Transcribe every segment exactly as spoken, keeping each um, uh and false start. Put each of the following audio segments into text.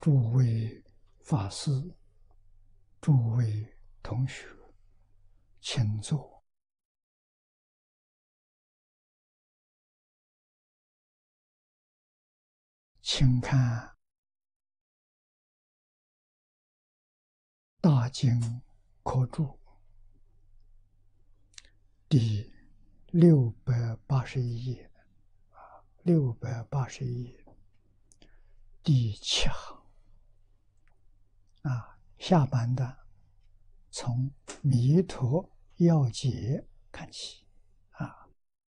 诸位法师、诸位同学，请坐。请看《大经科注》第六百八十一页，六百八十一页第七行啊，下半段从弥陀要解看起啊。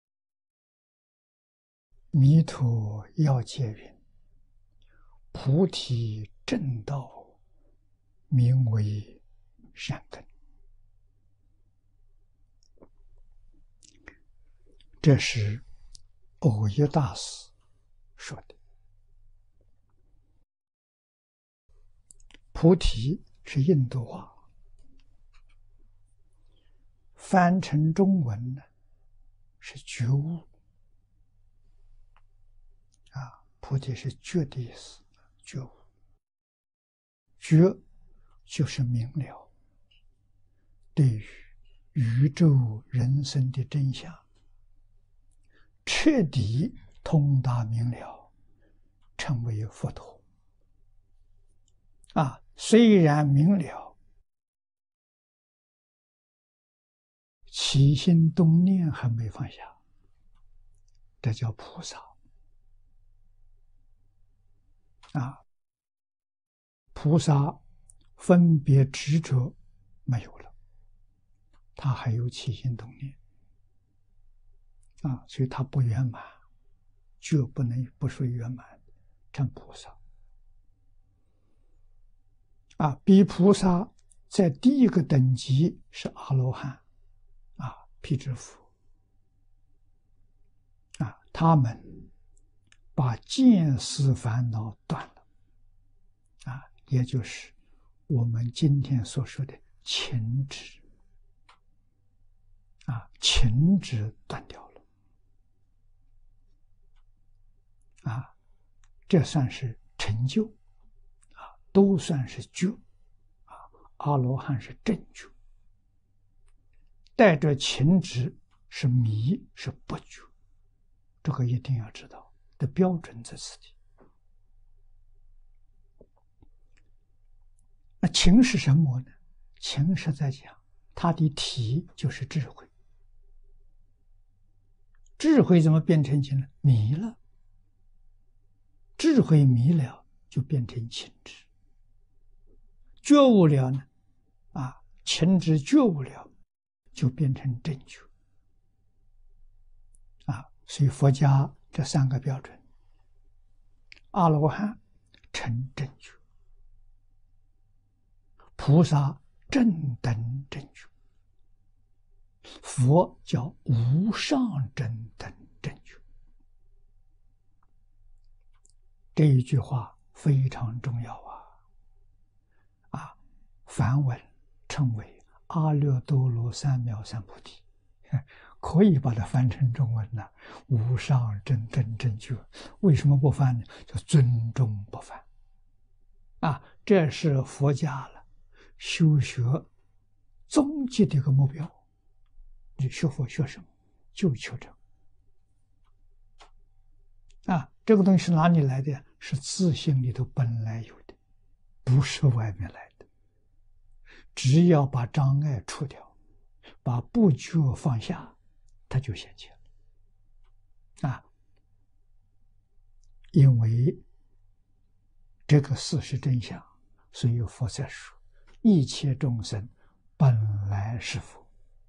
弥陀要解云：菩提正道，名为善根。这是蕅益大师说的。菩提是印度话，翻成中文呢是觉悟啊，菩提是觉的意思，觉悟。觉就是明了，对于宇宙人生的真相彻底通达明了，成为佛陀啊。虽然明了，起心动念还没放下，这叫菩萨啊。菩萨分别执着没有了，他还有起心动念啊，所以他不圆满，就不能不属于圆满，成菩萨啊。比菩萨在第一个等级是阿罗汉啊，辟支佛啊，他们把见思烦恼断了啊，也就是我们今天所说的情执啊，情执断掉了啊，这算是成就啊，都算是觉啊。阿罗汉是正觉，带着情执是迷，是不觉，这个一定要知道的标准在此地。那情是什么呢？情是在讲它的体就是智慧，智慧怎么变成情了？迷了，智慧迷了就变成情执，觉悟了呢啊，情执觉悟了就变成正觉啊。所以佛家这三个标准，阿罗汉成正觉，菩萨正等正觉，佛叫无上正等正觉。这一句话非常重要啊！啊，梵文称为阿耨多罗三藐三菩提，可以把它翻成中文了。无上正等正觉，为什么不翻呢？叫尊重不翻啊！这是佛家了修学终极的一个目标。你学佛学什么？就求这个啊！这个东西是哪里来的？是自性里头本来有的，不是外面来的。只要把障碍除掉，把不觉放下，它就显现了啊！因为这个事实真相，所以佛才说一切众生本来是佛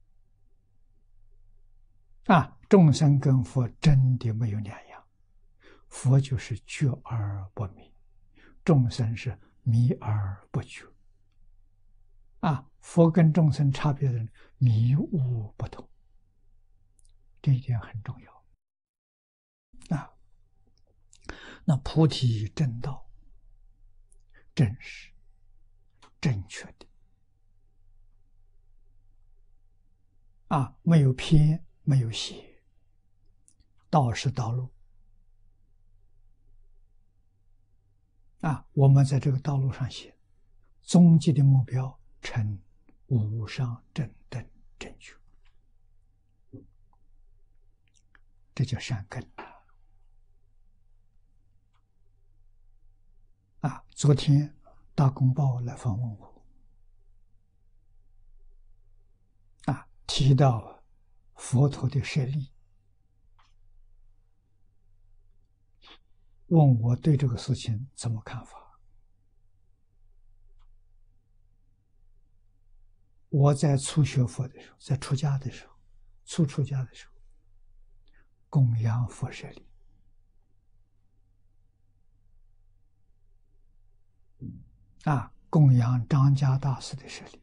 啊！众生跟佛真的没有两样。佛就是觉而不迷，众生是迷而不觉啊。佛跟众生差别的迷悟不同，这一点很重要啊。那菩提正道正是正确的啊，没有偏，没有邪，道是道路啊，我们在这个道路上行，终极的目标成无上正等正觉，这叫善根啊！昨天大公报来访问我，啊，提到佛陀的舍利，问我对这个事情怎么看法。我在初学佛的时候，在出家的时候，初出家的时候，供养佛舍利，啊，供养张家大师的舍利，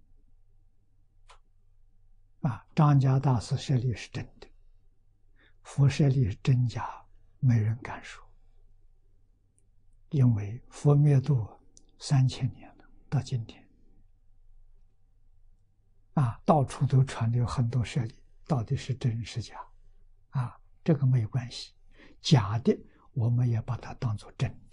啊，张家大师舍利是真的，佛舍利是真假，没人敢说，因为佛灭度三千年了，到今天。啊，到处都传的有很多舍利，到底是真是假？啊，这个没有关系，假的我们也把它当作真的。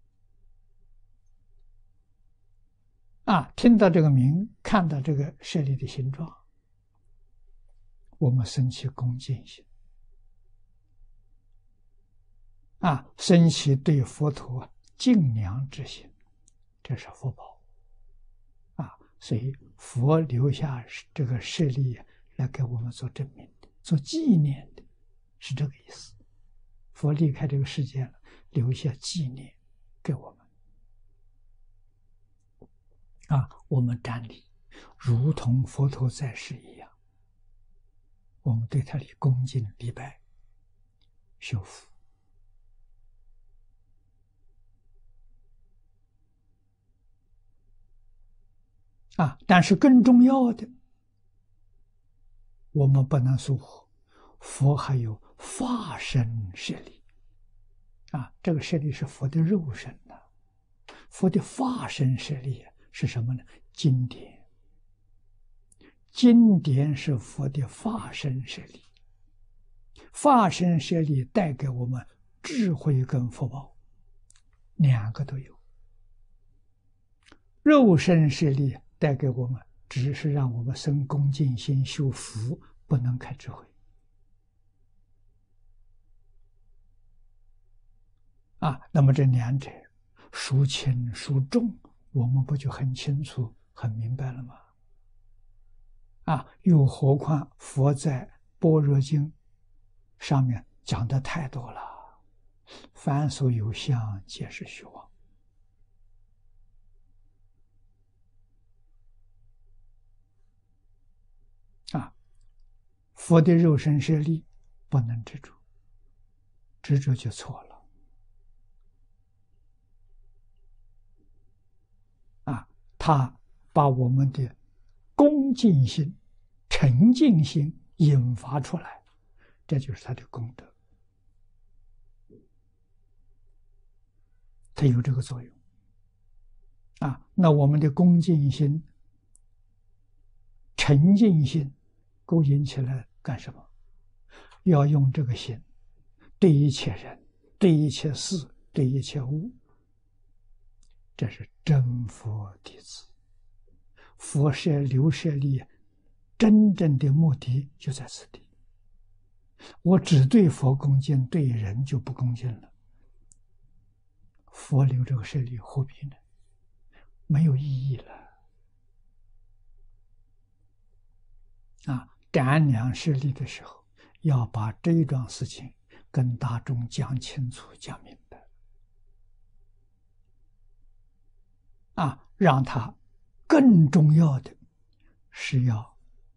啊，听到这个名，看到这个舍利的形状，我们生起恭敬心，啊，生起对佛陀敬仰之心，这是福报。啊，所以佛留下这个舍利来给我们做证明的，做纪念的，是这个意思。佛离开这个世界了，留下纪念给我们。啊，我们瞻礼，如同佛陀在世一样，我们对他的恭敬礼拜，修福。啊，但是更重要的，我们不能疏忽，佛还有法身舍利。啊，这个舍利是佛的肉身呐、啊，佛的法身舍利是什么呢？经典，经典是佛的法身舍利，法身舍利带给我们智慧跟福报，两个都有。肉身舍利带给我们只是让我们生恭敬心修福，不能开智慧。啊，那么这两者孰轻孰重，我们不就很清楚很明白了吗？啊，又何况佛在《般若经》上面讲的太多了，凡所有相，皆是虚妄。啊，佛的肉身舍利不能执着，执着就错了。啊，他把我们的恭敬心、沉静心引发出来，这就是他的功德，它有这个作用。啊，那我们的恭敬心、沉静心勾引起来干什么？要用这个心对一切人、对一切事、对一切物，这是真佛弟子。佛舍留舍利真正的目的就在此地。我只对佛恭敬，对人就不恭敬了。佛留这个舍利何必呢？没有意义了。啊，瞻仰舍利的时候，要把这一桩事情跟大众讲清楚、讲明白。啊，让他更重要的是要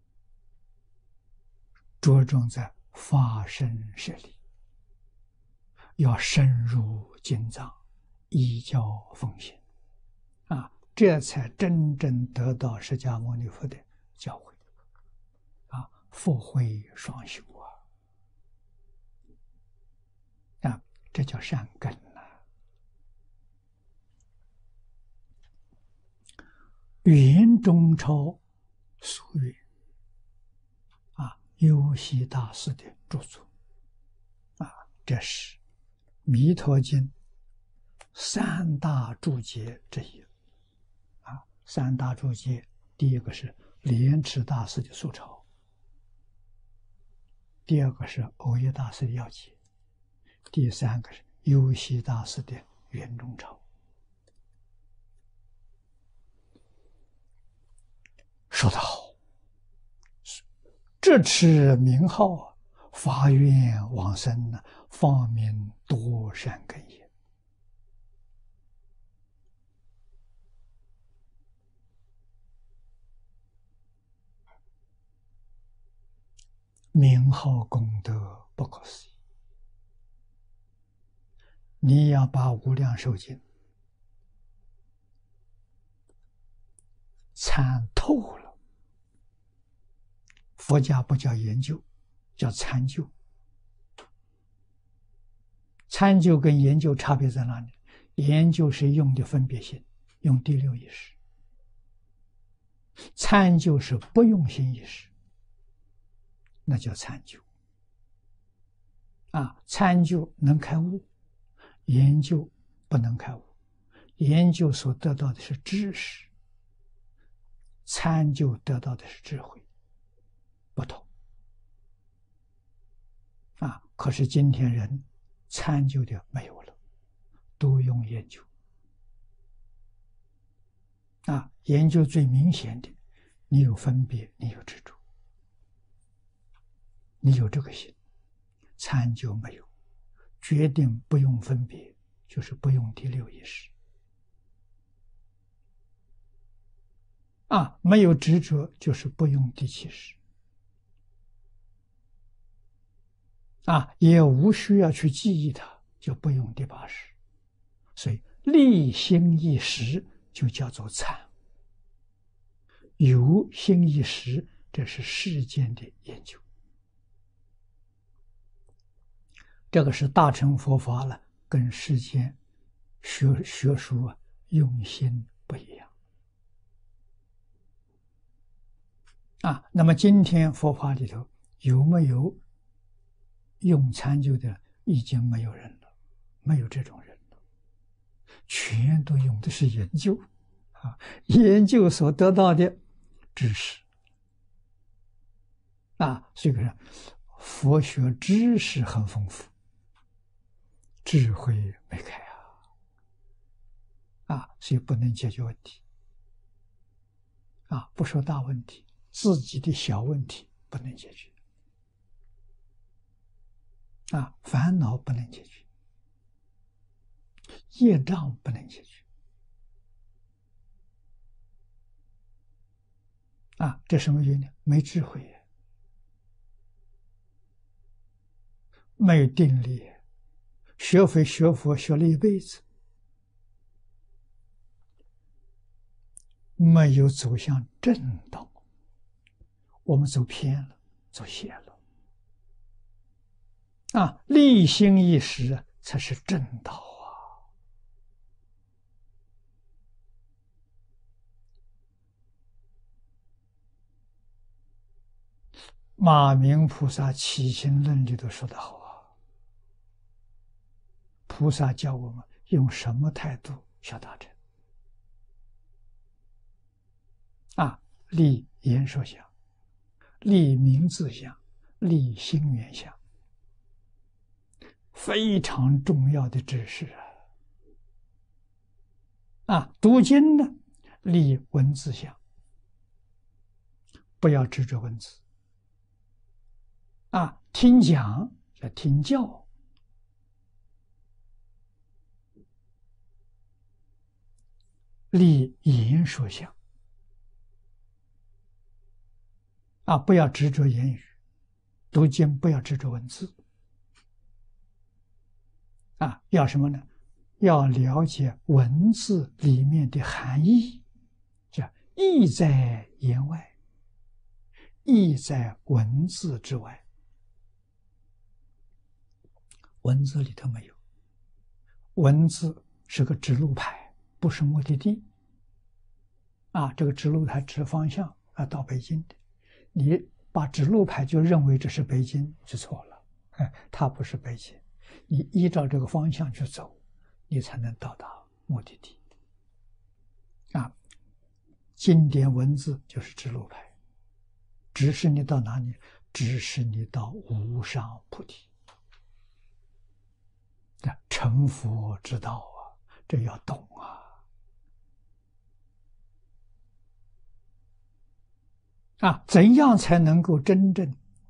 着重在法身舍利，要深入经藏，依教奉行，啊，这才真正得到释迦牟尼佛的教诲。啊，福慧双修啊！啊，这叫善根呐、啊。云中超所云啊，优溪大师的著作啊，这是《弥陀经》 三大注解之一。啊，三大注解，第一个是莲池大师的素抄，第二个是藕益大师的要解，第三个是优溪大师的圆中抄。说得好，这持名号，发愿往生呢，方明多善根也。名号功德不可思议，你要把无量寿经参透了。佛家不叫研究，叫参究。参究跟研究差别在哪里？研究是用的分别心，用第六意识；参究是不用心意识，那叫参究。啊，参究能开悟，研究不能开悟。研究所得到的是知识，参究得到的是智慧。不同啊！可是今天人参究的没有了，都用研究啊！研究最明显的，你有分别，你有执着，你有这个心；参究没有，决定不用分别，就是不用第六意识啊！没有执着，就是不用第七识。啊，也无需要去记忆它，就不用第八识。所以立心一识就叫做参，有心一识，这是世间的研究。这个是大乘佛法了，跟世间学学术啊用心不一样。啊，那么今天佛法里头有没有用参究的？已经没有人了，没有这种人了，全都用的是研究啊，研究所得到的知识啊，所以说佛学知识很丰富，智慧没开啊，啊，所以不能解决问题啊，不说大问题，自己的小问题不能解决。啊，烦恼不能解决，业障不能解决，啊，这什么原因？没智慧，没有定力，学佛学佛学了一辈子，没有走向正道，我们走偏了，走邪了。啊，立心一识才是正道啊！马明菩萨《起心论》里头说得好啊，菩萨教我们用什么态度修大乘？啊，立言说相，立名字相，立心缘相。非常重要的知识啊！啊，读经呢，立文字相，不要执着文字。啊，听讲要听教，立言说相。啊，不要执着言语，读经不要执着文字。啊，要什么呢？要了解文字里面的含义，叫意在言外，意在文字之外。文字里头没有，文字是个指路牌，不是目的地。啊，这个指路牌指方向啊，到北京的，你把指路牌就认为这是北京，就错了，它不是北京。你依照这个方向去走， 你才能到达目的地。啊，经典文字就是指路牌，指示你到哪里？指示你到无上菩提。成佛之道啊，这要懂啊！啊，怎样才能够真正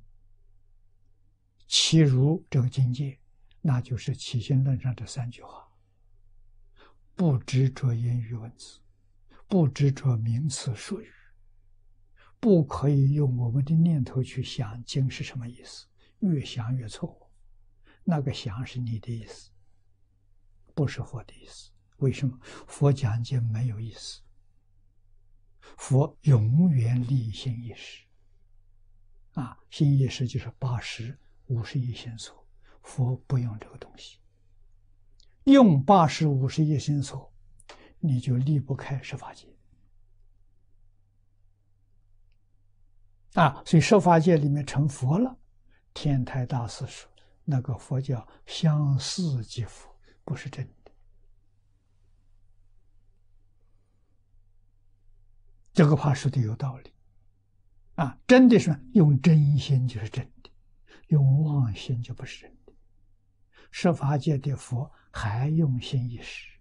契入这个境界？那就是起心论上这三句话：不执着言语文字，不执着名词术语，不可以用我们的念头去想经是什么意思，越想越错误。那个想是你的意思，不是佛的意思。为什么？佛讲经没有意思，佛永远立心意识。啊，心意识就是八识五十一心所，佛不用这个东西。用八识五十一心所，你就离不开十法界。啊，所以十法界里面成佛了。天台大师说，那个佛叫相似即佛，不是真的。这个话说的有道理。啊，真的是用真心就是真的，用妄心就不是真的。十法界的佛还用心意识，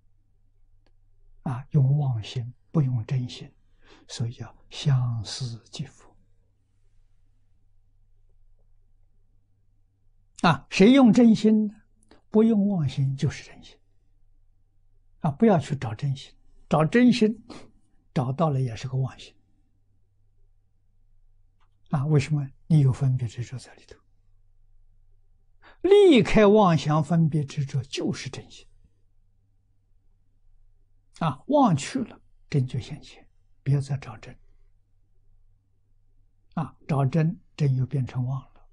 啊，用妄心不用真心，所以叫相似即佛。啊，谁用真心呢？不用妄心就是真心。啊，不要去找真心，找真心，找到了也是个妄心。啊，为什么？你有分别执着在里头。离开妄想分别执着就是真心。啊，忘去了，真就现前，别再找真。啊，找真，真又变成妄了。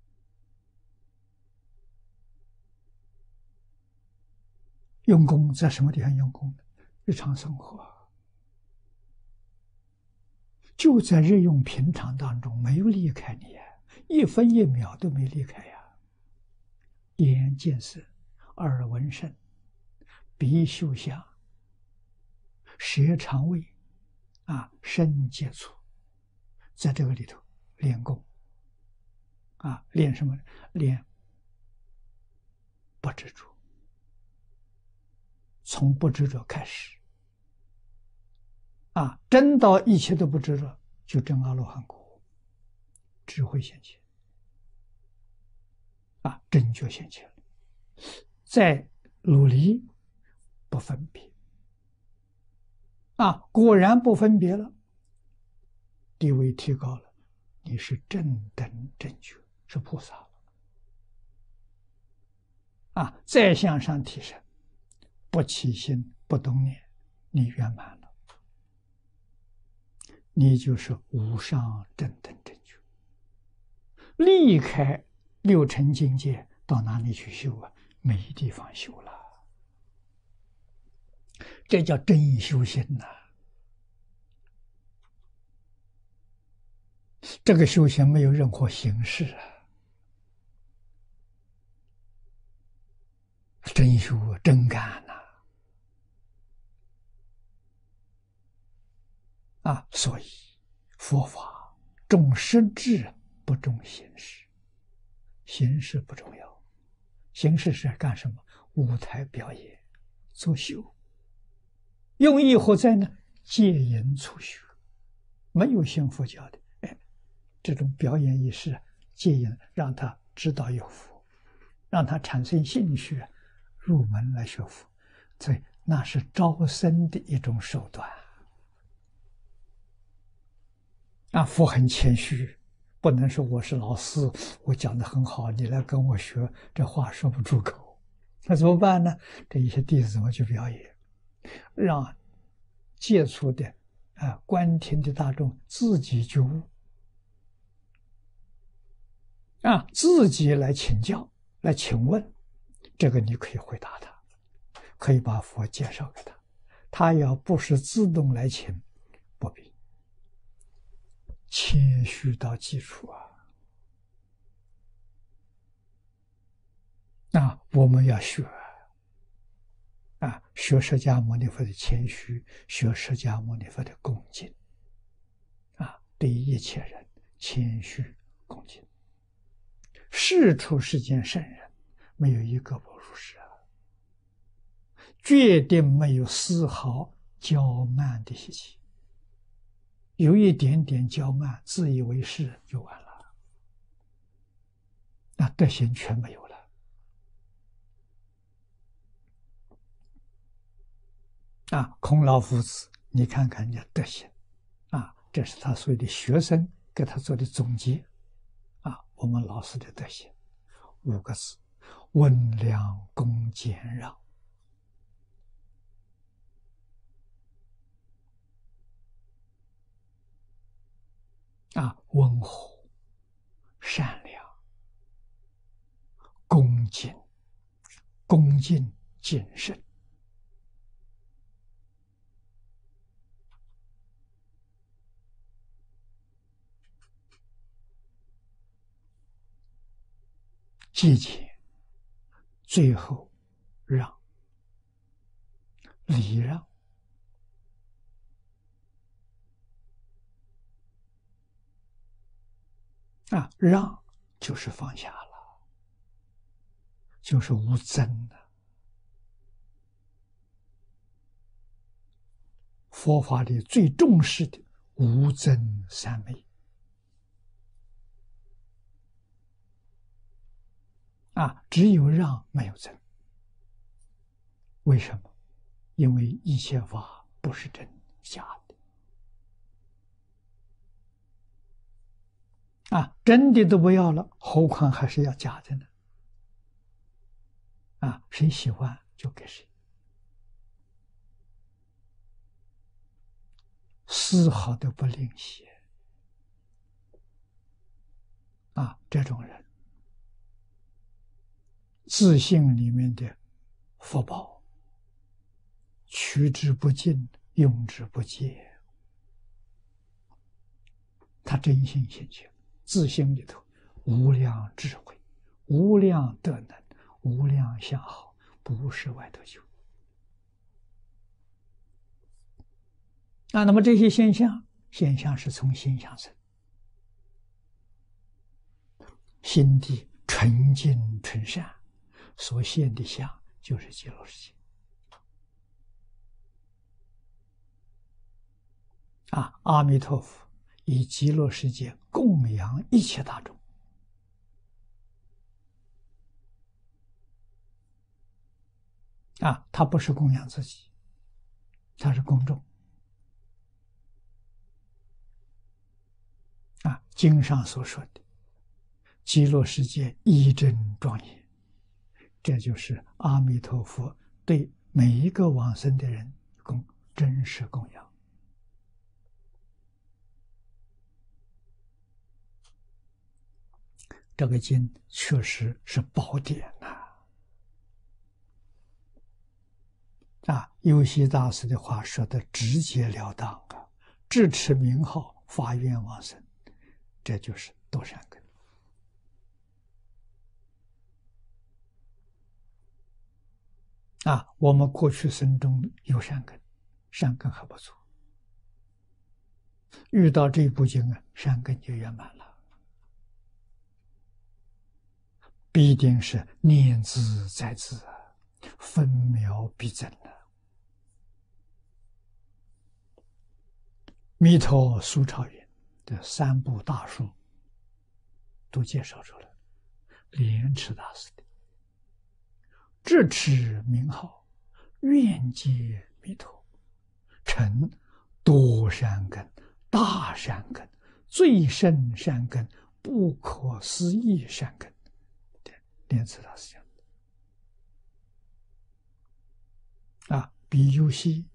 用功在什么地方用功呢？日常生活，就在日用平常当中，没有离开你，一分一秒都没离开呀。眼见色，耳闻声，鼻嗅香，舌尝味，啊，身接触，在这个里头练功。啊，练什么？练不执着。从不执着开始，啊，真到一切都不执着，就证阿罗汉果，智慧现前，啊，真觉现前了。再努力，不分别，啊，果然不分别了，地位提高了，你是正等正觉，是菩萨了。啊，再向上提升。不起心不动念，你圆满了，你就是无上正等正觉。离开六尘境界，到哪里去修啊？没地方修了。这叫真修行呐、啊！这个修行没有任何形式啊，真修真干呐！啊，所以佛法重实质，不重形式。形式不重要，形式是干什么？舞台表演，作秀。用意何在呢？戒淫促学，没有信佛教的，哎，这种表演仪式，戒淫让他知道有佛，让他产生兴趣，入门来学佛，所以那是招生的一种手段。啊，佛很谦虚，不能说我是老师，我讲的很好，你来跟我学，这话说不出口。那怎么办呢？这一些弟子怎么去表演，让接触的啊观听的大众自己觉悟，啊，自己来请教，来请问，这个你可以回答他，可以把佛介绍给他。他要不是自动来请，不必。谦虚到基础啊！那我们要学， 啊，学释迦牟尼佛的谦虚，学释迦牟尼佛的恭敬，啊，对一切人谦虚恭敬。世出世间圣人，没有一个不如是啊，决定没有丝毫骄慢的习气。有一点点骄慢，自以为是就完了，那德行全没有了。啊，孔老夫子，你看看人家德行，啊，这是他所有的学生给他做的总结，啊，我们老师的德行，五个字：温良恭俭让。啊，温和、善良、恭敬、恭敬谨慎。节俭，最后让，礼让。啊，让就是放下了，就是无争的。佛法里最重视的无争三昧。啊，只有让没有争。为什么？因为一切法不是真假的。啊，真的都不要了，何况还是要假的呢？啊，谁喜欢就给谁，丝毫都不吝惜。啊，这种人，自信里面的福报，取之不尽，用之不竭。他真心信去，自信里头无量智慧，无量德能，无量相好，不是外头求。啊，那么这些现象，现象是从心想生，心地纯净纯善，所现的相就是极乐世界。啊，阿弥陀佛以极乐世界供养一切大众。啊，他不是供养自己，他是公众。啊，经上所说的极乐世界一真庄严，这就是阿弥陀佛对每一个往生的人供真实供养。这个经确实是宝典呐！啊，幽西大师的话说的直截了当啊，智持名号，发愿往生，这就是多善根。啊，我们过去生中有善根，善根还不错，遇到这部经啊，善根就圆满了，必定是念兹在兹啊，分秒必争啊。弥陀苏超云的三部大书都介绍出来，莲池大师的智持名号，愿解弥陀，成多善根、大善根、最胜善根、不可思议善根。莲池大师讲的啊，比游戏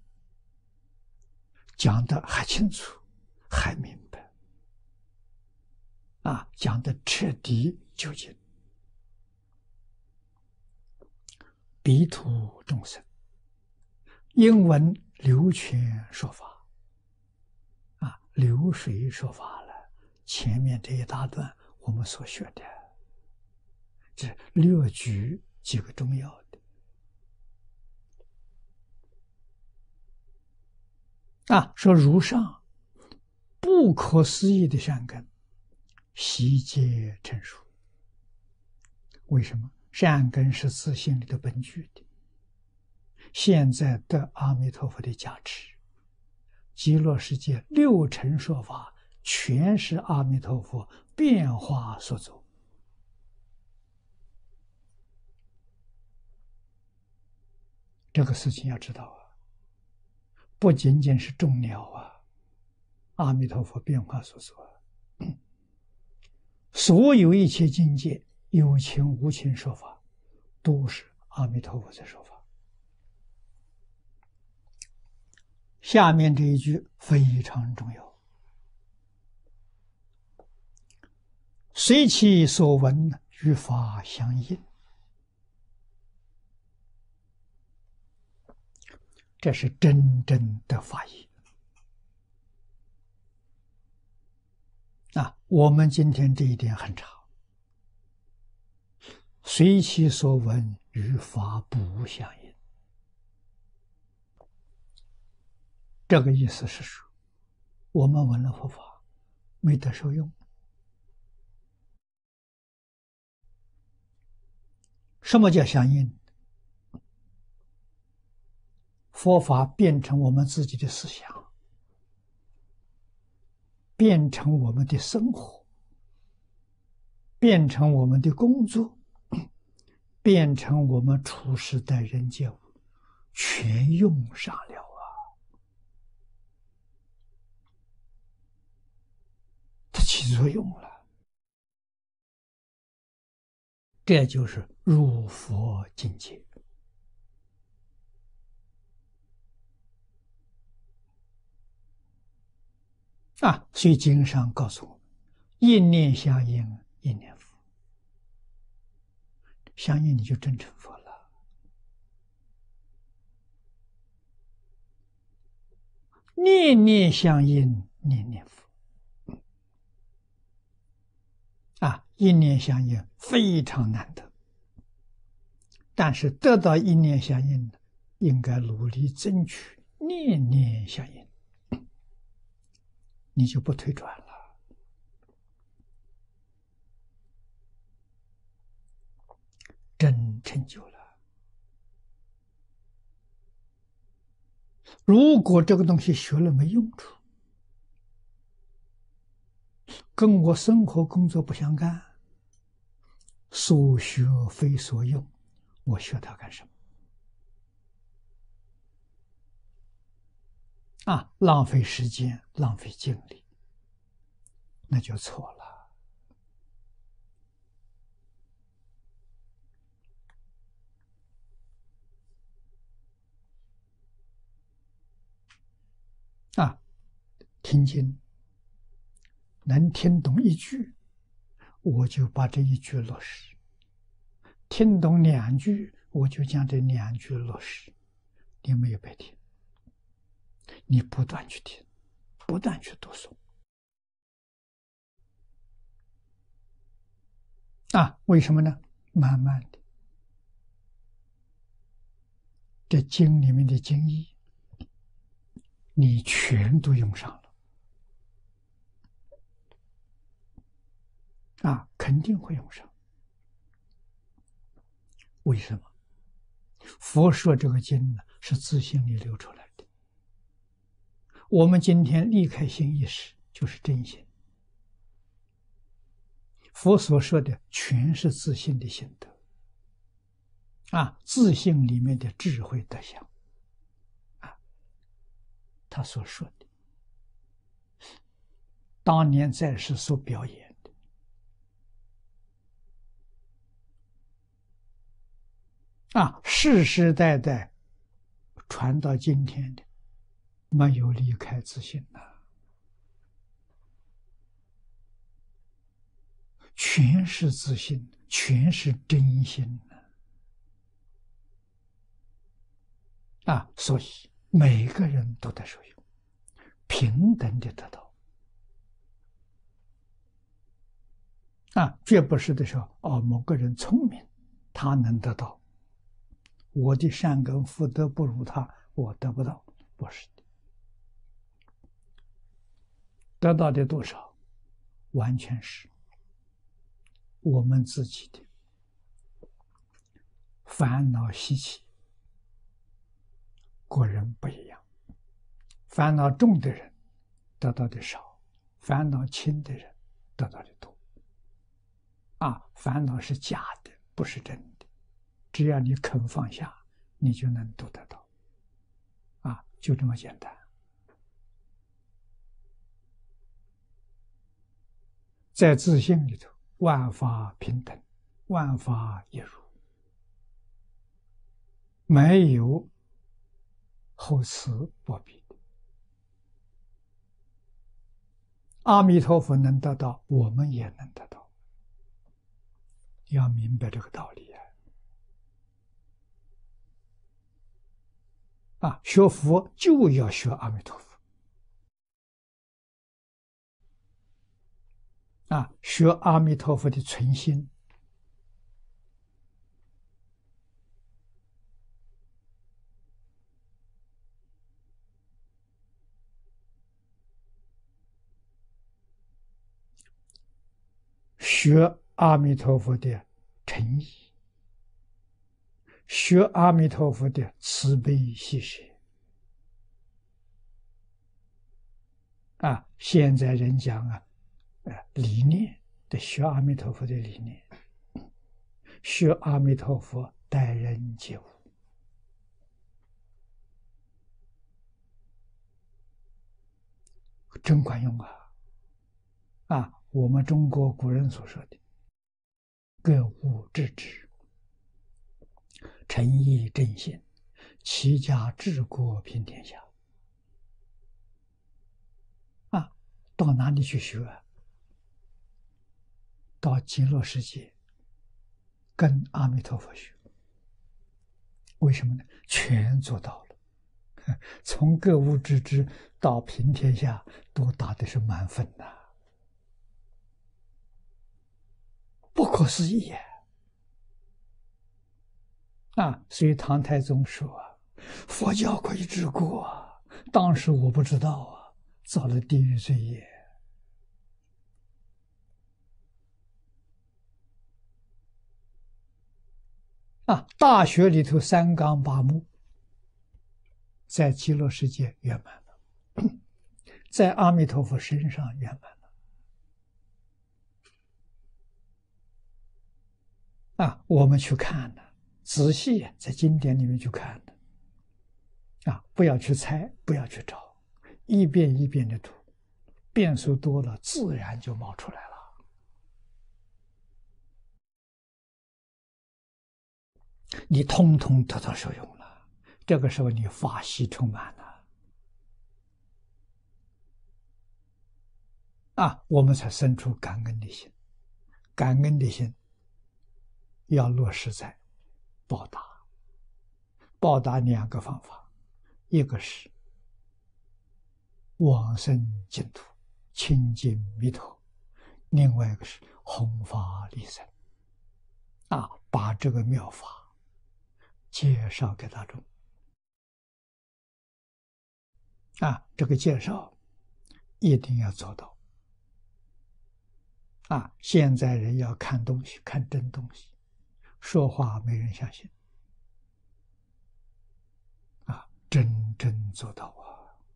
讲的还清楚，还明白，啊，讲的彻底究竟，彼土众生，英文流泉说法，啊，流水说法了。前面这一大段我们所学的，这略举几个重要的。 啊，说如上不可思议的善根，悉皆成熟。为什么？善根是自性里的本具的，现在得阿弥陀佛的加持，极乐世界六尘说法全是阿弥陀佛变化所作。这个事情要知道啊，不仅仅是众鸟啊，阿弥陀佛变化所作，所有一切境界，有情无情说法，都是阿弥陀佛在说法。下面这一句非常重要，随其所闻与法相应。这是真正的法义啊！我们今天这一点很差，随其所闻与法不相应。这个意思是说，我们闻了佛法，没得受用。什么叫相应？佛法变成我们自己的思想，变成我们的生活，变成我们的工作，变成我们处事待人接物，全用上了啊！它起作用了，这就是入佛境界。啊，所以经上告诉我们，一念相应，一念佛。相应你就真成佛了。念念相应，念念佛。啊，一念相应非常难得，但是得到一念相应，应该努力争取念念相应，你就不退转了。真成就了。如果这个东西学了没用处，跟我生活工作不相干，所学非所用，我学它干什么？啊，浪费时间，浪费精力，那就错了。啊，听经能听懂一句，我就把这一句落实；听懂两句，我就将这两句落实。你没有白听，你不断去听，不断去读诵。啊，为什么呢？慢慢的，这经里面的经义，你全都用上了。啊，肯定会用上。为什么？佛说这个经呢，是自性里流出来的。我们今天离开心意识，就是真心。佛所说的全是自性的心得，啊，自性里面的智慧德相，啊，他所说的，当年在世所表演的，啊，世世代代传到今天的，没有离开自性的，全是自性，全是真心的。啊，所以每个人都得受用，平等的得到。啊，绝不是的说哦，某个人聪明，他能得到，我的善根福德不如他，我得不到，不是的。 得到的多少，完全是我们自己的烦恼习气。个人不一样，烦恼重的人得到的少，烦恼轻的人得到的多。啊，烦恼是假的，不是真的。只要你肯放下，你就能都得到。啊，就这么简单。在自信里头，万法平等，万法一如，没有后此薄彼的。阿弥陀佛能得到，我们也能得到。要明白这个道理啊！啊，学佛就要学阿弥陀佛。啊，学阿弥陀佛的存心。学阿弥陀佛的诚意，学阿弥陀佛的慈悲喜舍。啊，现在人讲啊，呃，理念的学阿弥陀佛的理念，学阿弥陀佛待人接物，真管用啊！啊，我们中国古人所说的“格物致知，诚意正心，齐家治国平天下”。啊，到哪里去学啊？到极乐世界，跟阿弥陀佛学。为什么呢？全做到了，从格物致知到平天下，都打的是满分呐、啊，不可思议呀！啊，所以唐太宗说啊，佛教可以治国啊，当时我不知道啊，造了地狱罪业。啊，大学里头三纲八目，在极乐世界圆满了，在阿弥陀佛身上圆满了。啊，我们去看呢，仔细在经典里面去看的。啊，不要去猜，不要去找，一遍一遍的读，变数多了，自然就冒出来了。你通通得到受用了，这个时候你法喜充满了，啊，我们才生出感恩的心。感恩的心要落实在报答。报答两个方法，一个是往生净土，亲近弥陀；另外一个是弘法利生。啊，把这个妙法介绍给大众。啊，这个介绍一定要做到。啊，现在人要看东西，看真东西，说话没人相信。啊，真正做到啊，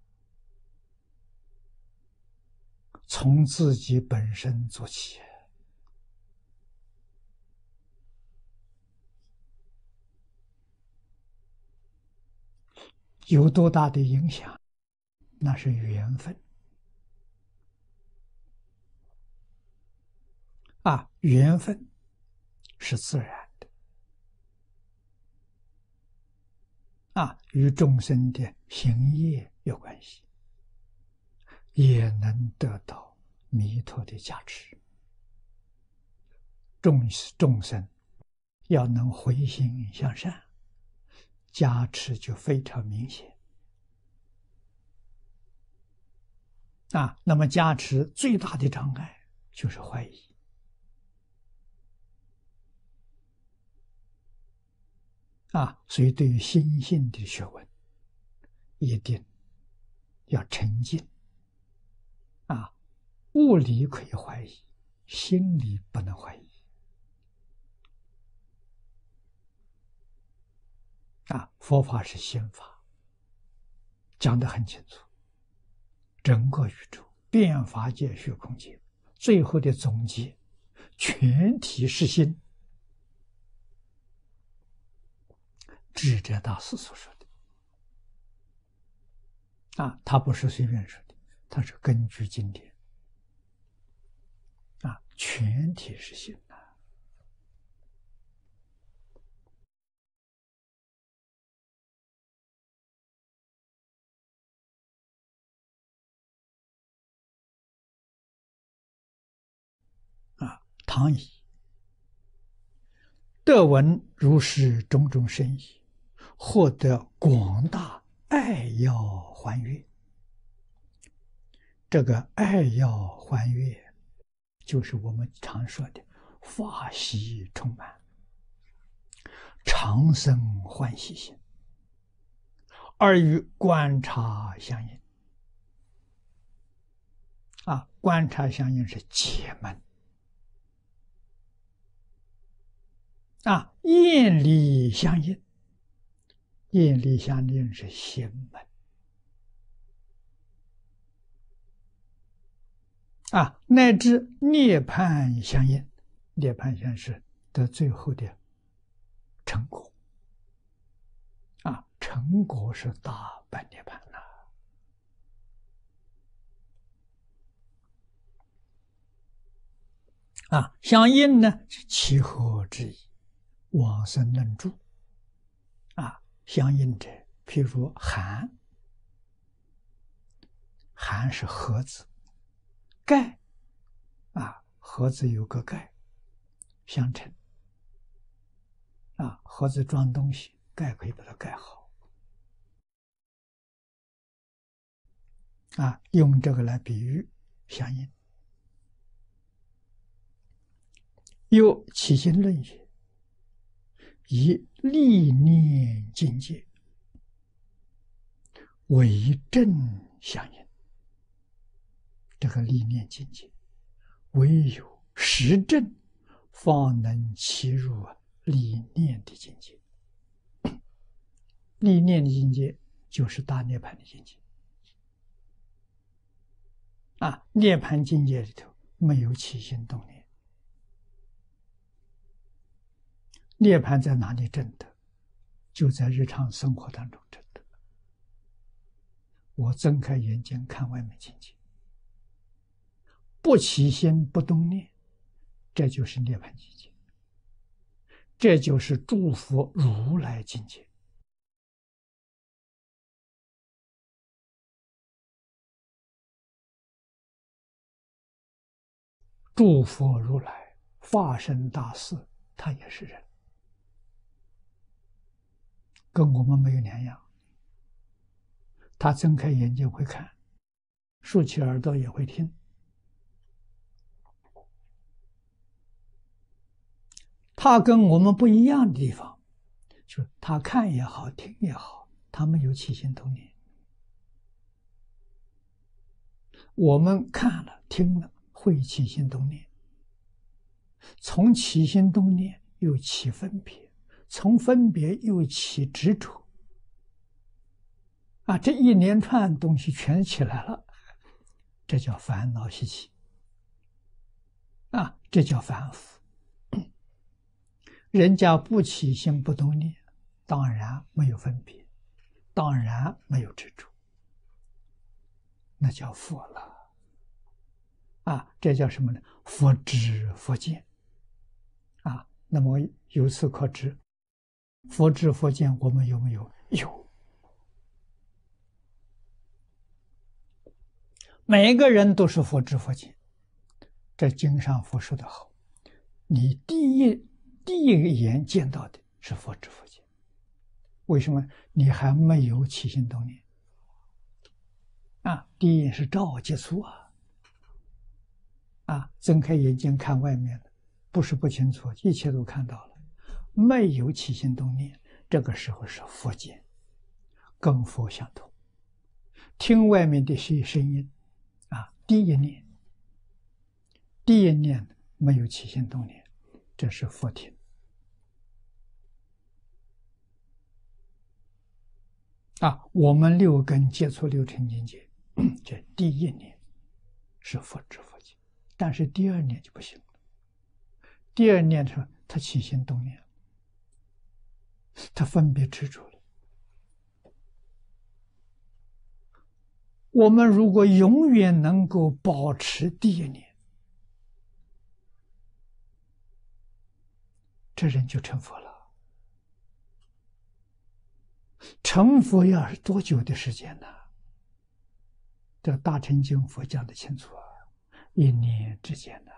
从自己本身做起。有多大的影响？那是缘分。啊，缘分是自然的。啊，与众生的行业有关系，也能得到弥陀的加持。众众生要能回心向善，加持就非常明显。啊，那么加持最大的障碍就是怀疑。啊，所以对于心性的学问，一定要沉静。啊， 物理可以怀疑，心理不能怀疑。啊，佛法是心法，讲得很清楚。整个宇宙、变法界、虚空界，最后的总结，全体是心。智者大师所说的。啊，他不是随便说的，他是根据经典。啊，全体是心呐。啊，唐译得闻如是种种深意，获得广大爱要还愿。这个爱要还愿，就是我们常说的法喜充满，常生欢喜心，而与观察相应。啊，观察相应是解门。啊，厌离相应，厌离相应是心门。啊，乃至涅槃相应，涅槃相应是得最后的成果。啊，成果是大般涅槃呐。啊，相应呢是契合之意，往生论著。啊，相应者，譬如寒，寒是盒子，盖，啊，盒子有个盖，相称。啊，盒子装东西，盖可以把它盖好。啊，用这个来比喻相应。又起心论也，以历念境界为正相应。这个历念境界，唯有实证，方能契入历念的境界。历念的境界就是大涅槃的境界。啊，涅槃境界里头没有起心动念。涅槃在哪里证得？就在日常生活当中证得。我睁开眼睛看外面境界，不起心不动念，这就是涅槃境界，这就是诸佛如来境界。诸佛如来化身大士，他也是人，跟我们没有两样。他睁开眼睛会看，竖起耳朵也会听。他跟我们不一样的地方，就是他看也好，听也好，他没有起心动念。我们看了听了会起心动念，从起心动念又起分别，从分别又起执着。啊，这一连串东西全起来了，这叫烦恼习气。啊，这叫凡夫。人家不起心不动念，当然没有分别，当然没有执着，那叫佛了。啊，这叫什么呢？佛知佛见。啊，那么由此可知，佛知佛见我们有没有？有。每个人都是佛知佛见。这经上佛说的好，你第一第一个眼见到的是佛知佛见。为什么？你还没有起心动念。啊，第一眼是照接触啊。啊，睁开眼睛看外面的，不是不清楚，一切都看到了，没有起心动念，这个时候是佛见，跟佛相同。听外面的些声音，啊，第一念第一念没有起心动念，这是佛听。啊，我们六根接触六尘境界，这第一念是佛知佛见，但是第二念就不行了。第二念是他起心动念，他分别执着了。我们如果永远能够保持第一念，这人就成佛了。成佛要是多久的时间呢？这《大乘经》佛讲的清楚啊，一念之间呢。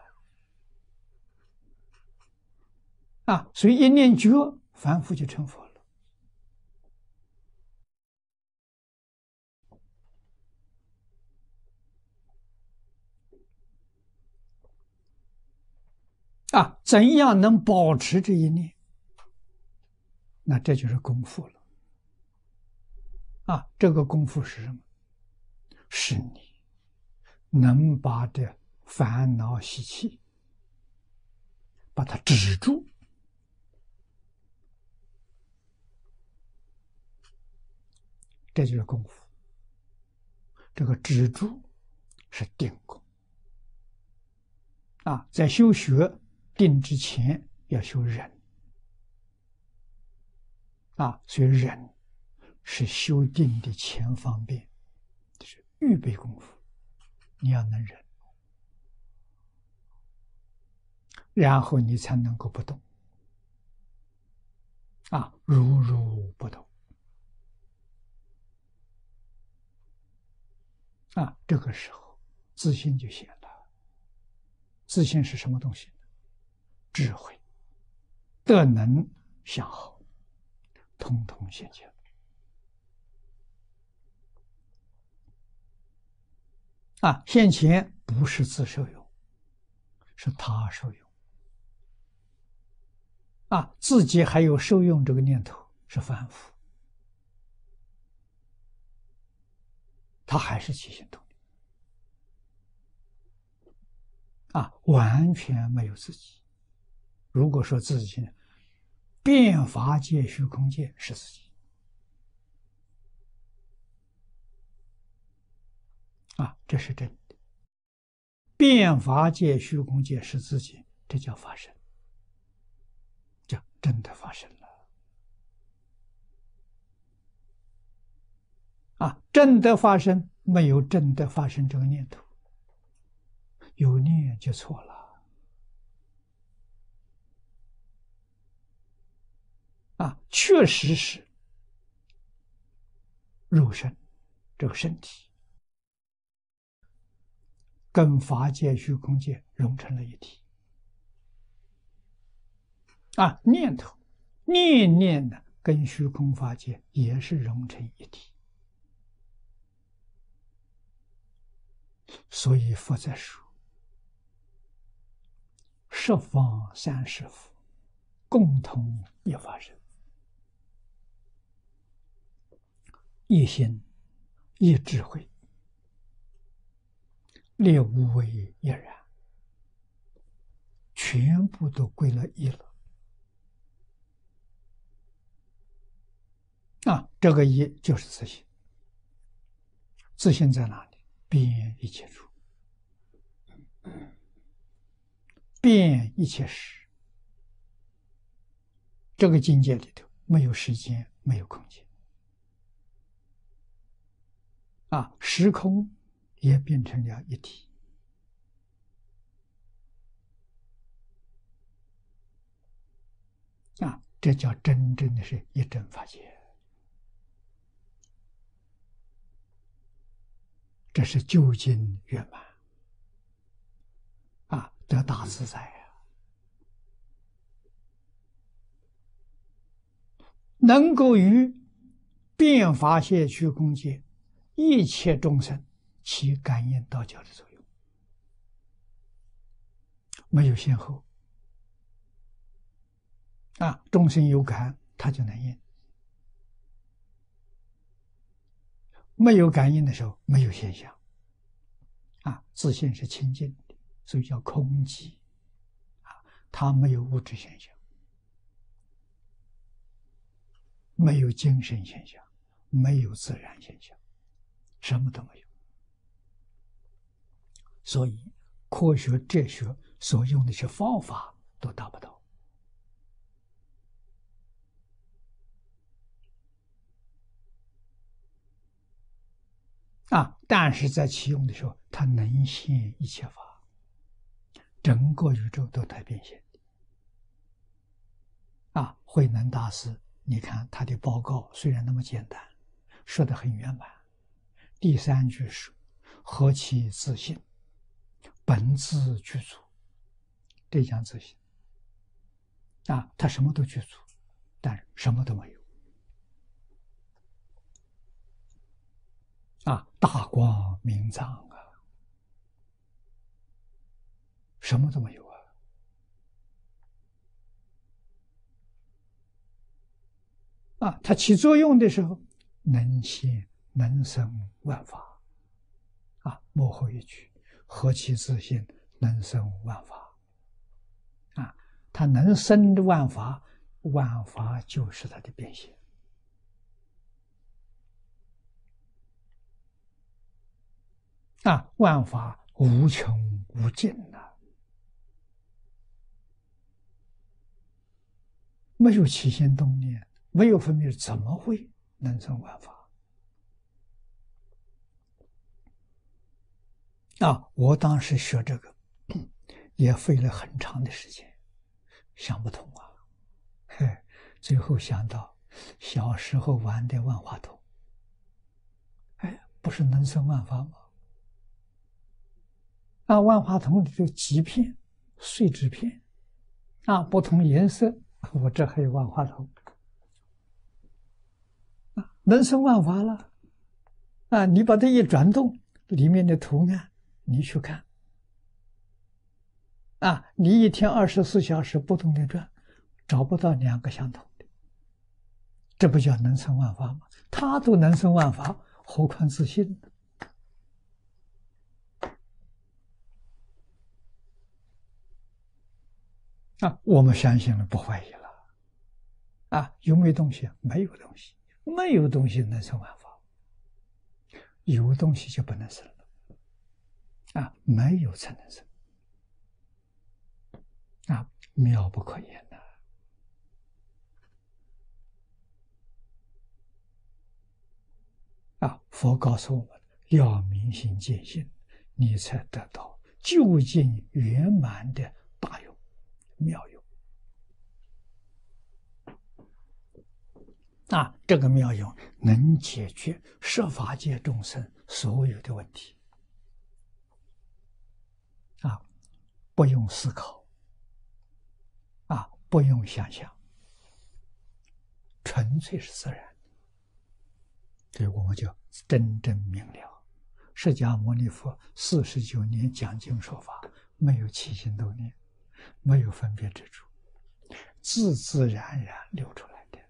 啊，所以一念觉，凡夫就成佛了。啊，怎样能保持这一念？那这就是功夫了。啊，这个功夫是什么？是你能把这烦恼习气把它止住，这就是功夫。这个止住是定功啊，在修学定之前要修忍啊，所以忍是修定的前方便，就是预备功夫，你要能忍，然后你才能够不动啊，如如不动啊，这个时候自信就显了。自信是什么东西？智慧、德能、相好，通通现前。啊，现前不是自受用，是他受用。啊，自己还有受用这个念头，是凡夫，他还是起心动念。啊，完全没有自己。如果说自己呢，变法界、虚空界是自己。啊，这是真的。变法界、虚空界是自己，这叫发生，叫真的发生了。啊，真的发生没有真的发生这个念头，有念就错了。啊，确实是肉身这个身体跟法界、虚空界融成了一体。啊，念头念念的跟虚空法界也是融成一体。所以佛在说，十方三世佛共同一法身，一心一智慧，列无为一然，全部都归了一了。啊，这个一就是自信。自信在哪里？遍一切处，遍一切时。这个境界里头没有时间，没有空间。啊，时空也变成了一体。啊，这叫真正的是一真法界。这是究竟圆满啊，得大自在啊，能够与变法界、虚空界一切众生起感应道交的作用，没有先后啊，众生有感，他就能应；没有感应的时候，没有现象。啊，自信是清净的， 所以叫空寂啊，它没有物质现象，没有精神现象，没有自然现象，什么都没有。所以科学哲学所用的一些方法都达不到啊！但是在启用的时候，它能现一切法，整个宇宙都在变现啊！慧能大师，你看他的报告虽然那么简单，说得很圆满。第三句是“何其自信，本自具足”，这讲自信啊，他什么都具足，但什么都没有啊！大光明藏啊，什么都没有啊！啊，它起作用的时候，能现能生万法啊！幕后一句“何其自信，能生万法”啊，它能生的万法，万法就是它的变现啊！万法无穷无尽呐、啊，没有起心动念，没有分别，怎么会能生万法啊？我当时学这个，也费了很长的时间，想不通啊。嘿，最后想到小时候玩的万花筒，哎，不是能生万法吗？啊，万花筒里头几片碎纸片，啊，不同颜色，我这还有万花筒，啊，能生万法了。啊，你把它一转动，里面的图案，你去看，啊，你一天二十四小时不动的转，找不到两个相同的，这不叫能生万法吗？他都能生万法，何况自信呢？啊，我们相信了，不怀疑了。啊，有没有东西？没有东西，没有东西能生万法，有东西就不能生了。啊，没有才能生。啊，妙不可言呐！啊，佛告诉我们要明心见性，你才得到究竟圆满的大用、妙用。啊，这个妙用能解决十法界众生所有的问题。啊，不用思考，啊，不用想象，纯粹是自然。这我们就真正明了。释迦牟尼佛四十九年讲经说法，没有起心动念，没有分别之处，自自然然流出来的。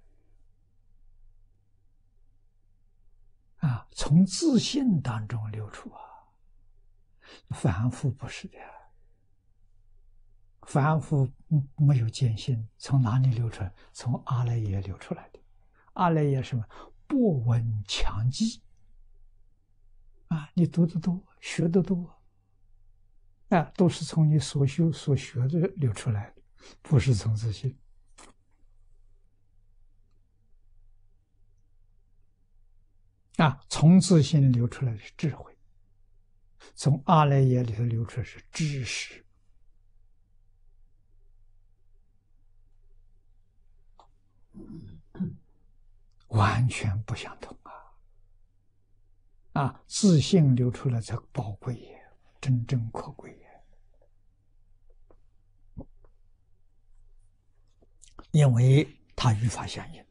啊，从自信当中流出啊，凡夫不是的。凡夫没有见性，从哪里流出来？从阿赖耶流出来的。阿赖耶什么？不闻强记啊！你读得多，学得多，啊，都是从你所修所学的流出来的，不是从自信。啊，从自信流出来的是智慧，从阿赖耶里头流出来是知识。完全不相同啊！啊，自信流出来才宝贵也，真正可贵也。因为它与法相应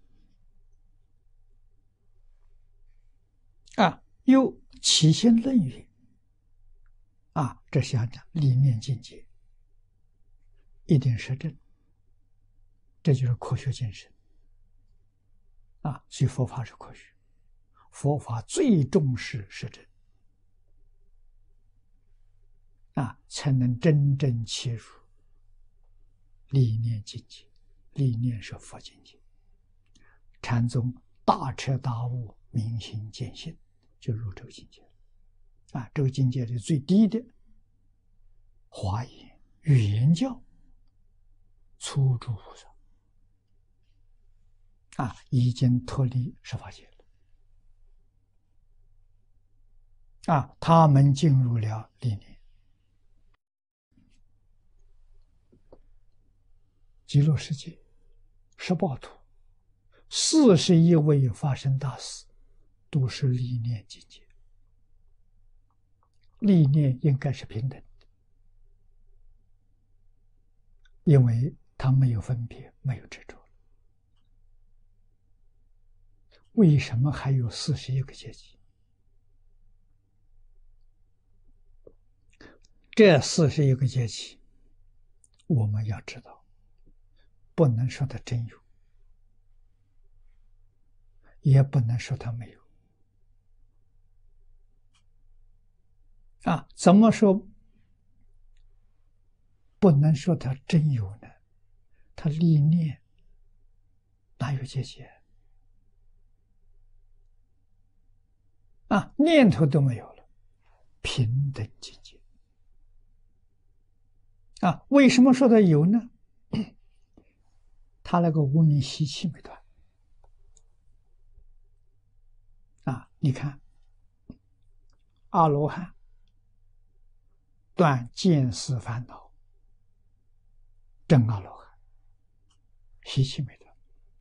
啊，又起心论语啊，这想讲理念境界，一定实证，这就是科学精神啊。所以佛法是科学，佛法最重视实证啊，才能真正切入理念境界。理念是佛境界。禅宗大彻大悟，明心见性，就入这个境界。啊，这个境界是最低的华严语言教初住菩萨。啊，已经脱离十法界了。啊，他们进入了理念。极乐世界十八图，四十一位发生大事，都是理念境界。理念应该是平等的，因为他没有分别，没有执着。为什么还有四十一个阶级？这四十一个阶级，我们要知道，不能说它真有，也不能说它没有。啊，怎么说不能说它真有呢？它理念哪有阶级？啊，念头都没有了，平等境界。啊，为什么说它有呢？他那个无明习气没断。啊，你看，阿罗汉断见思烦恼，真阿罗汉，习气没断。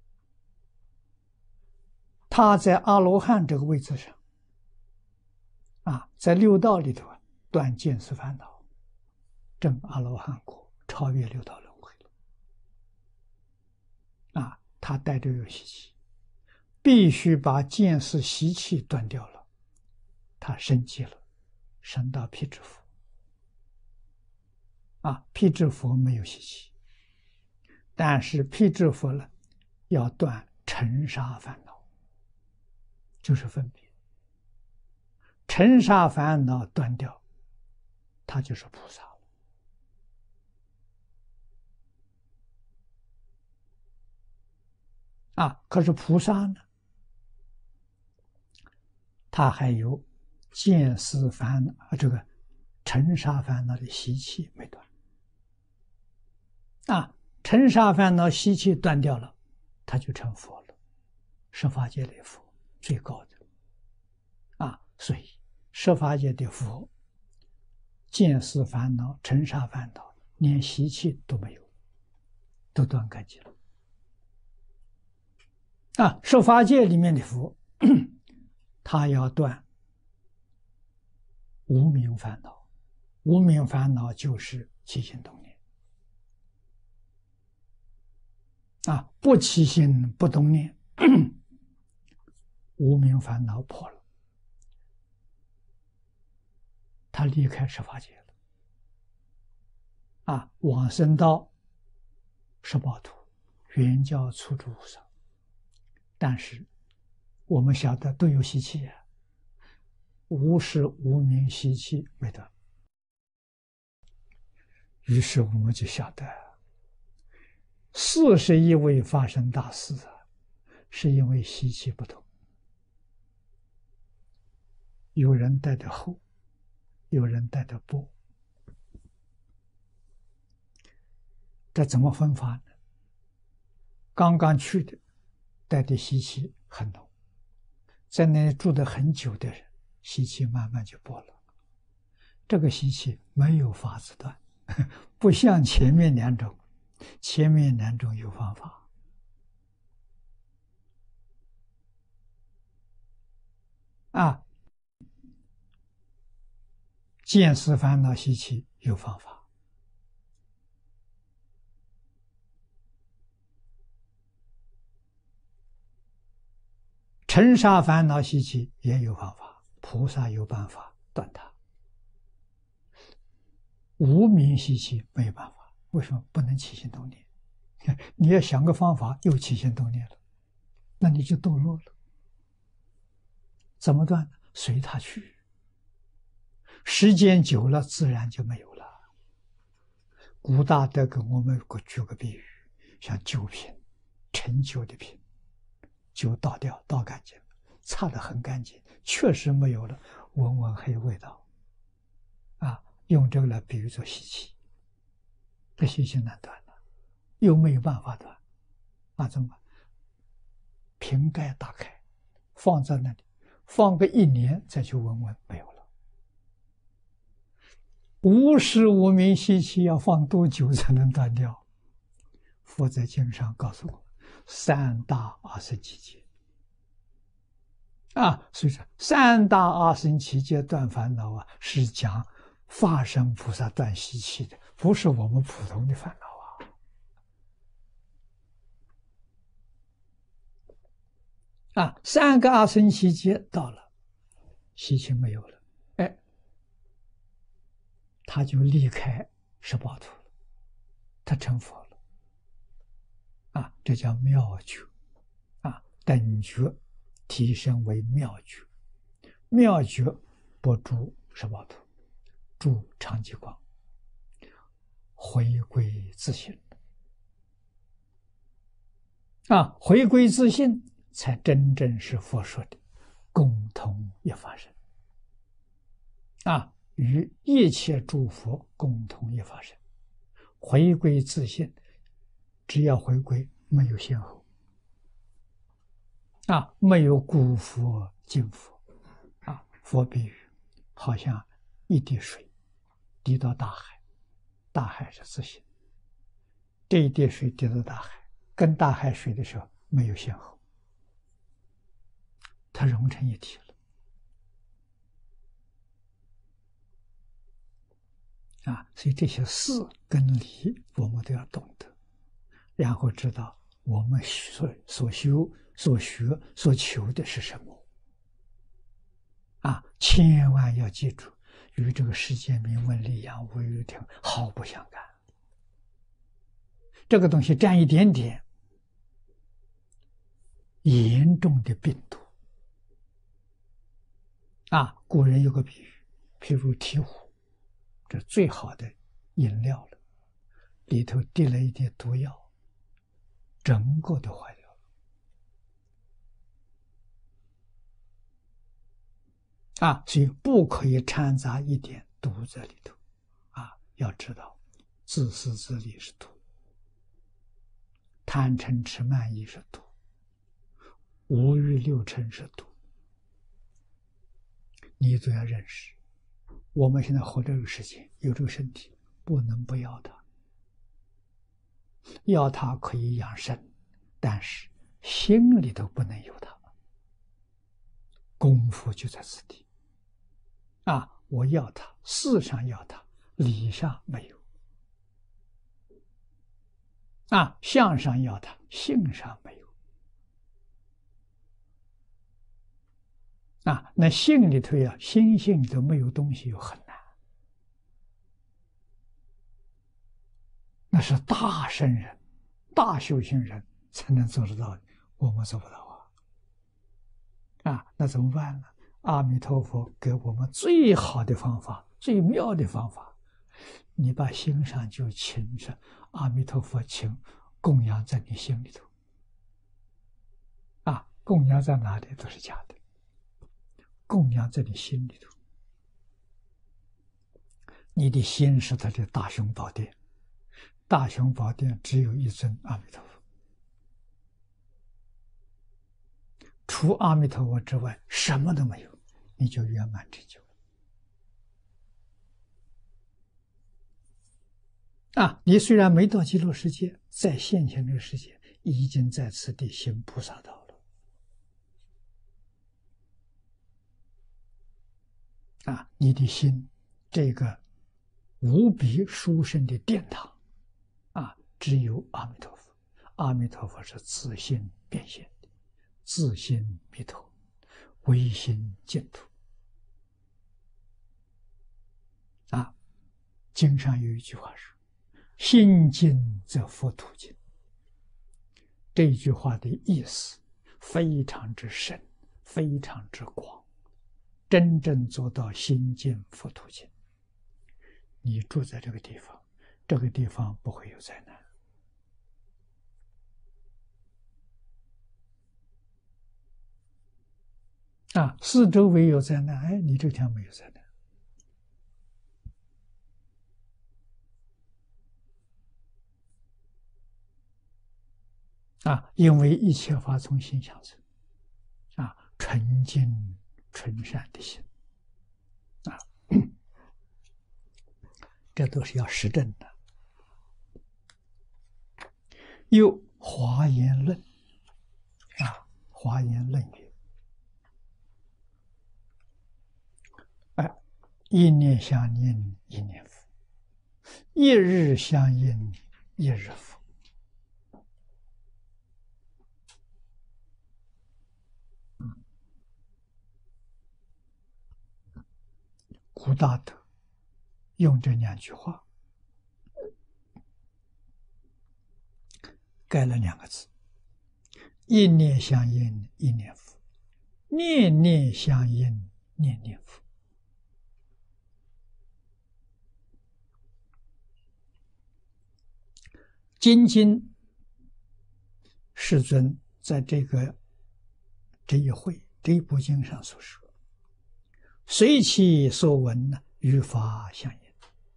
他在阿罗汉这个位置上，啊，在六道里头断见思烦恼，证阿罗汉果，超越六道轮回了。啊，他带着有习气，必须把见思习气断掉了，他升级了，升到辟支佛。啊，辟支佛没有习气，但是辟支佛呢，要断尘沙烦恼，就是分别。尘沙烦恼断掉，他就是菩萨了。啊，可是菩萨呢，他还有见思烦恼，这个尘沙烦恼的习气没断。啊，尘沙烦恼习气断掉了，他就成佛了，十法界的佛，最高的。啊，所以十法界的佛，见思烦恼、尘沙烦恼，连习气都没有，都断干净了。啊，十法界里面的佛，他要断无明烦恼，无明烦恼就是起心动念。啊，不起心不动念，无明烦恼破了，他离开十法界了。啊，往生到十八图，原教初住菩萨。但是我们晓得都有习气啊，无始无明习气没断。于是我们就晓得，四十一位发生大事啊，是因为习气不同。有人带的厚，有人带的薄。这怎么分法呢？刚刚去的带的习气很浓，在那里住得很久的人，习气慢慢就薄了。这个习气没有法子断，不像前面两种，前面两种有方法。啊，见思烦恼习气有方法。尘沙烦恼习气也有方法，菩萨有办法断它。无明习气没有办法，为什么不能起心动念？你要想个方法，又起心动念了，那你就堕落了。怎么断呢？随他去， 时间久了，自然就没有了。古大德给我们举个比喻，像酒瓶，陈酒的瓶，酒倒掉，倒干净，擦得很干净，确实没有了闻闻黑味道。啊，用这个来比喻做习气，这习气难断了，又没有办法断，那怎么办？瓶盖打开，放在那里，放个一年再去闻闻，没有了。无时无明习气要放多久才能断掉？佛在经上告诉我，三大阿僧祇劫啊，所以说三大阿僧祇劫断烦恼啊，是讲法身菩萨断习气的，不是我们普通的烦恼啊！啊，三个阿僧祇劫到了，习气没有了，哎，他就离开十八土了，他成佛了。啊，这叫妙觉啊，等觉提升为妙觉，妙觉不住十八土，住常寂光，回归自性啊，回归自性才真正是佛说的共同一法身啊，与一切诸佛共同一法身，回归自性。只要回归，没有先后啊，没有古佛今佛啊。佛比喻好像一滴水滴到大海，大海是自性，这一滴水滴到大海，跟大海水的时候没有先后，它融成一体了啊。所以这些事跟理我们都要懂得，然后知道我们所所修、所学、所求的是什么啊！千万要记住，与这个世界名闻利养、无欲听毫不相干。这个东西沾一点点，严重的病毒啊！古人有个比喻，譬如醍醐，这最好的饮料了，里头滴了一点毒药。整个都坏掉了啊！所以不可以掺杂一点毒在里头啊！要知道，自私自利是毒，贪嗔痴慢疑是毒，五欲六尘是毒，你都要认识。我们现在活这个世界，有这个身体，不能不要它。要它可以养生，但是心里头不能有它。功夫就在此地啊！我要它，事上要它，理上没有啊，相上要它，性上没有啊。那性里头呀，心性里头没有东西，又很难。那是大圣人、大修行人才能做得到的，我们做不到啊！啊，那怎么办呢？阿弥陀佛给我们最好的方法、最妙的方法，你把心上就请着阿弥陀佛，请供养在你心里头。啊，供养在哪里都是假的，供养在你心里头。你的心是他的大雄宝殿。大雄宝殿只有一尊阿弥陀佛，除阿弥陀佛之外什么都没有，你就圆满成就啊！你虽然没到极乐世界，在现前这个世界已经在此地行菩萨道了啊！你的心这个无比殊胜的殿堂啊，只有阿弥陀佛。阿弥陀佛是自性变现的，自性弥陀，唯心净土啊。经上有一句话说：“心净则佛土净。”这句话的意思非常之深，非常之广， 真正做到心净佛土净。你住在这个地方，这个地方不会有灾难。啊，四周围有灾难，哎，你这条没有灾难。啊，因为一切法从心想生，啊，纯净纯善的心，啊，这都是要实证的。又华严论，啊，华严论语，哎，一念相应一念佛，一日相应一日佛。古大德用这两句话改了两个字：一念相应一念佛，念念相应念念佛。今经世尊在这个这一会这一部经上所说，随其所闻呢，与法相应，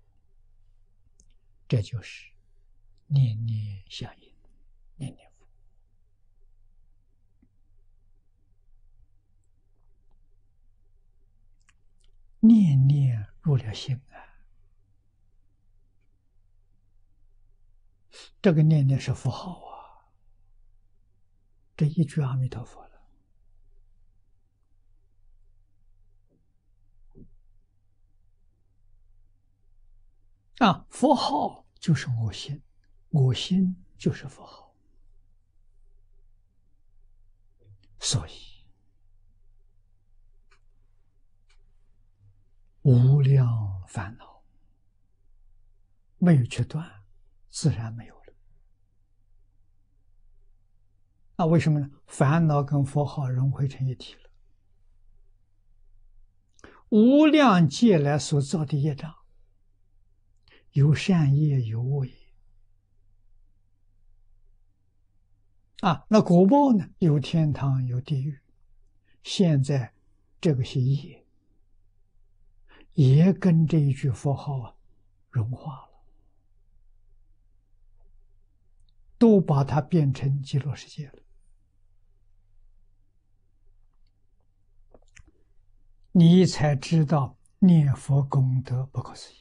这就是念念相应，念念佛。念念入了心啊，这个念念是符号啊，这一句阿弥陀佛了。啊，佛号就是我心，我心就是佛号，所以无量烦恼没有去断，自然没有了。啊，为什么呢？烦恼跟佛号融汇成一体了。无量劫来所造的业障，有善业有恶业。啊，那果报呢？有天堂有地狱。现在这个些业也跟这一句佛号啊融化了，都把它变成极乐世界了。你才知道念佛功德不可思议。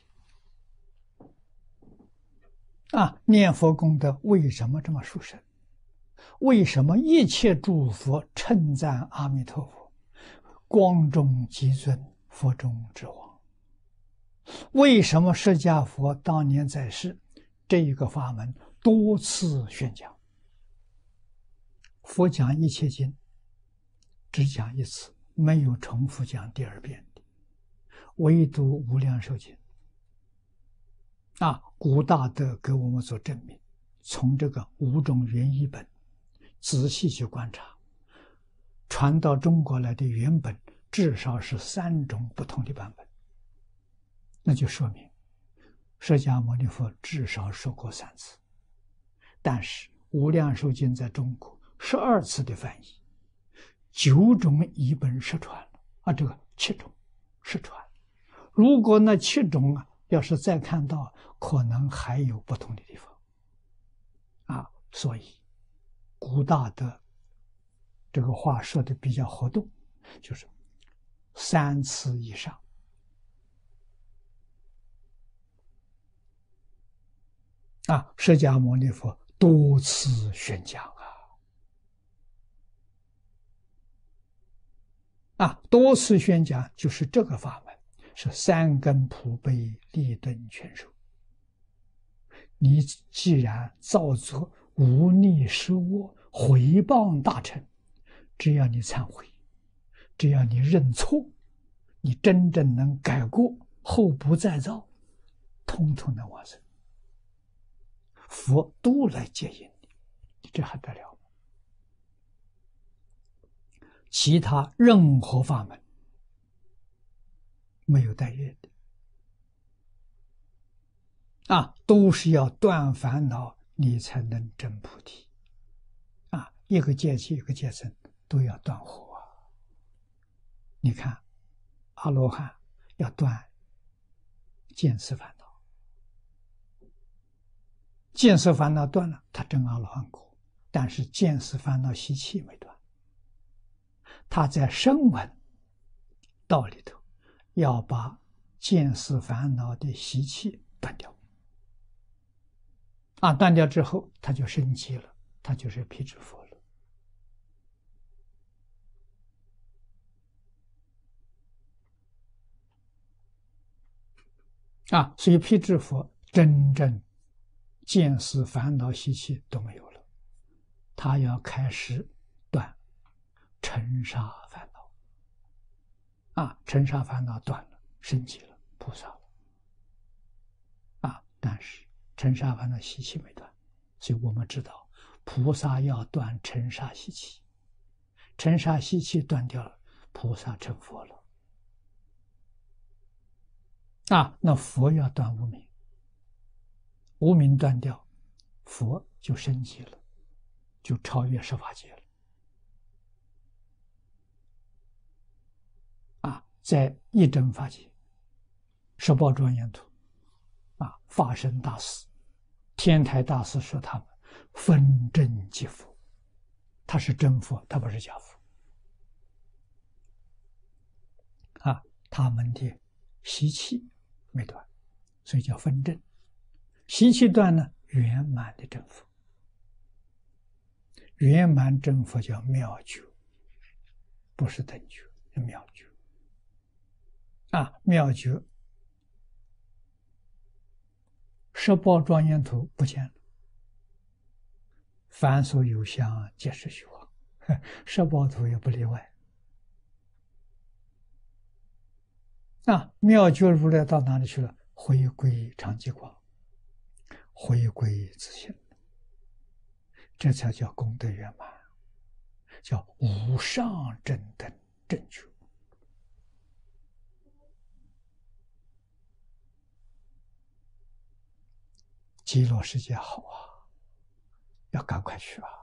啊，念佛功德为什么这么殊胜？为什么一切诸佛称赞阿弥陀佛光中极尊，佛中之王？为什么释迦佛当年在世，这一个法门多次宣讲？佛讲一切经只讲一次，没有重复讲第二遍的，唯独无量寿经啊，古大德给我们做证明。从这个五种原译本仔细去观察，传到中国来的原本至少是三种不同的版本，那就说明释迦牟尼佛至少说过三次。但是无量寿经在中国十二次的翻译，九种译本失传了啊，这个七种失传。如果那七种啊，要是再看到，可能还有不同的地方啊，所以古大德这个话说的比较活动，就是三次以上。啊，释迦牟尼佛多次宣讲啊，啊，多次宣讲就是这个法门是三根普被，利顿全收。你既然造作无逆失恶，毁谤大乘，只要你忏悔，只要你认错，你真正能改过，后不再造，通通能往生。佛都来接引你，这还得了吗？其他任何法门没有带业的啊，都是要断烦恼，你才能证菩提啊。一个阶级一个阶层都要断火啊。你看，阿罗汉要断见思烦恼，见思烦恼断了，他证阿罗汉果。但是见思烦恼习气没断，他在声闻道里头要把见思烦恼的习气断掉啊，断掉之后他就升级了，他就是辟支佛了啊。所以辟支佛真正见思烦恼习气都没有了，他要开始断尘沙烦恼啊，尘沙烦恼断了，升级了，菩萨了啊。但是尘沙烦恼习气没断，所以我们知道菩萨要断尘沙习气，尘沙习气断掉了，菩萨成佛了啊。那佛要断无明，无明断掉，佛就升级了，就超越十法界了啊。在一真法界，十宝庄严图啊，法身大师、天台大师说他们分真即佛，他是真佛，他不是假佛啊。他们的习气没断，所以叫分真。习气断呢，圆满的正佛，圆满正佛叫妙觉，不是等觉，是妙觉啊。妙觉十宝庄严图不见了，凡所有相，皆是虚妄，十宝图也不例外啊。妙觉如来到哪里去了？回归常寂光，回归自性，这才叫功德圆满，叫无上正等正觉。极乐世界好啊，要赶快去啊，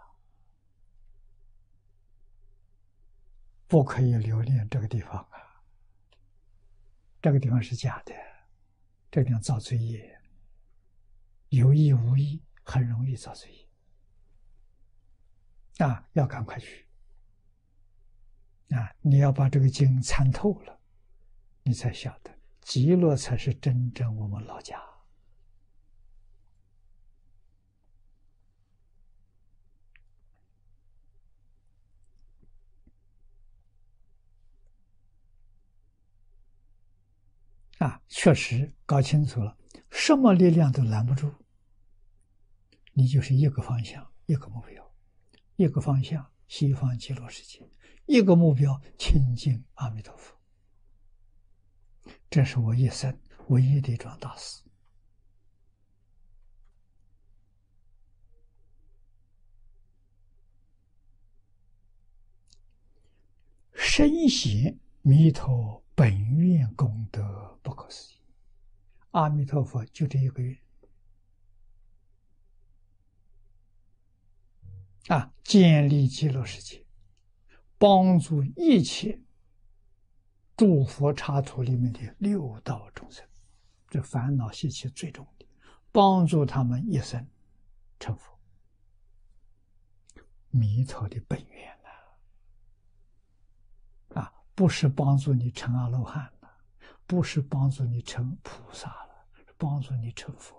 不可以留恋这个地方啊。这个地方是假的，这个地方造罪业，有意无意很容易造罪业啊，要赶快去啊！你要把这个经参透了，你才晓得极乐才是真正我们老家。啊，确实搞清楚了，什么力量都拦不住，你就是一个方向，一个目标，一个方向西方极乐世界，一个目标亲近阿弥陀佛。这是我一生唯一的一桩大事。深显弥陀本愿功德不可思议，阿弥陀佛就这一个愿啊，建立极乐世界，帮助一切诸佛刹土里面的六道众生，这烦恼习气最重的，帮助他们一生成佛。弥陀的本愿呐、啊，不是帮助你成阿罗汉了，不是帮助你成菩萨了，是帮助你成佛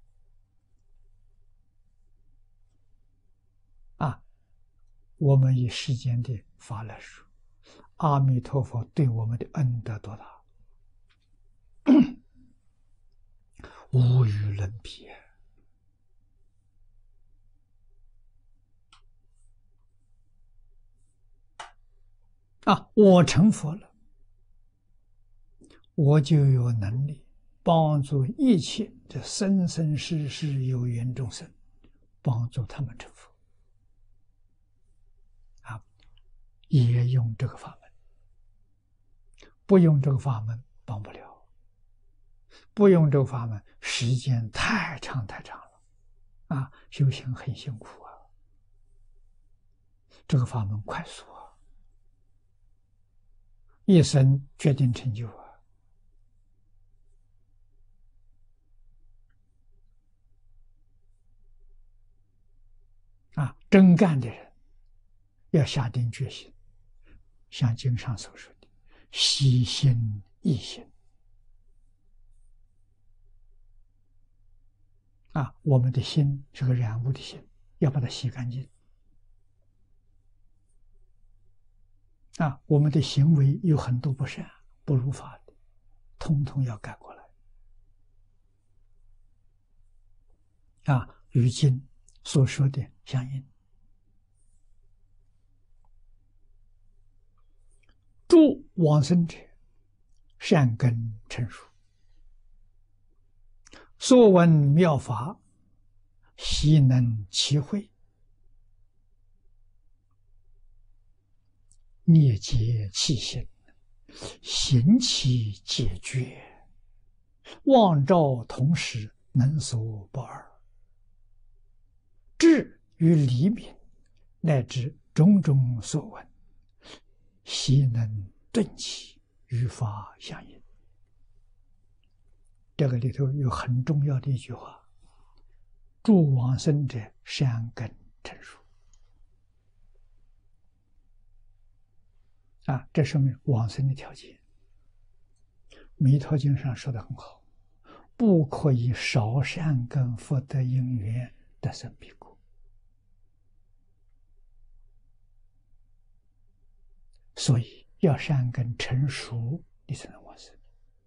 啊。我们以世间的法来说，阿弥陀佛对我们的恩德多大，无与伦比啊！我成佛了，我就有能力帮助一切的生生世世有缘众生，帮助他们成佛啊！也用这个法门，不用这个法门， 帮不了。不用这个法门，时间太长太长了，啊，修行很辛苦啊。这个法门快速啊，一生决定成就啊。啊，真干的人要下定决心，像经上所说的，洗心易心。啊，我们的心是个染污的心，要把它洗干净。啊，我们的行为有很多不善、不如法的，通通要改过来。啊，与经所说的相应。诸往生者，善根成熟，所闻妙法，悉能其会，灭结其心，行其解决，望照同时，能所不二。智与理明，乃至种种所闻，悉能顿起，与法相应。这个里头有很重要的一句话：诸往生者，善根成熟。啊，这说明往生的条件。弥陀经上说的很好，不可以少善根福德因缘得生彼国。所以要善根成熟，你才能往生。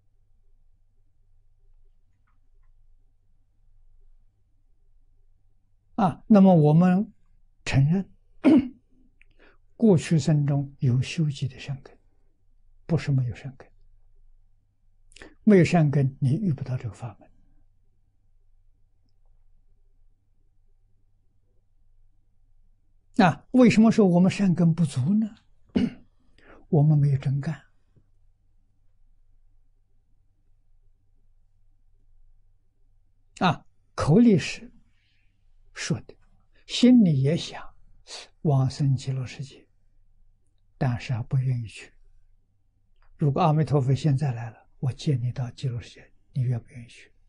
啊，那么我们承认，过去生中有修集的善根，不是没有善根。没有善根，你遇不到这个法门。那为什么说我们善根不足呢？我们没有真干。啊，口里是说的，心里也想往生极乐世界，但是啊，不愿意去。如果阿弥陀佛现在来了，我接你到极乐世界，你愿不愿意去？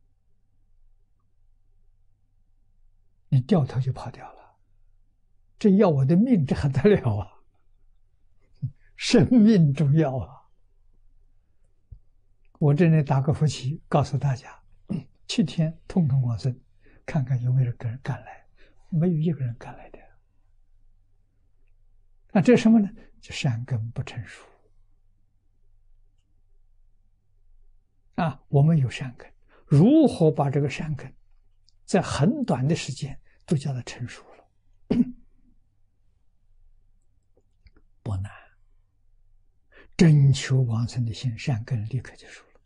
你掉头就跑掉了，这要我的命，这还得了啊！生命重要啊！我这里打个佛旗，告诉大家，七天通通往生，看看有没有人敢来，没有一个人敢来的。那这什么呢？就善根不成熟啊！我们有善根，如何把这个善根在很短的时间都叫它成熟了？不难，真求往生的心，善根立刻就熟了。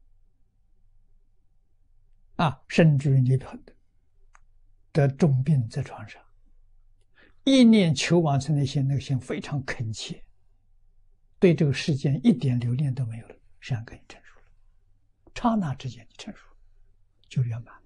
啊，甚至于你得重病在床上，一念求往生的心，那个心非常恳切，对这个世间一点留恋都没有了，善根成熟了，刹那之间就成熟，就圆满。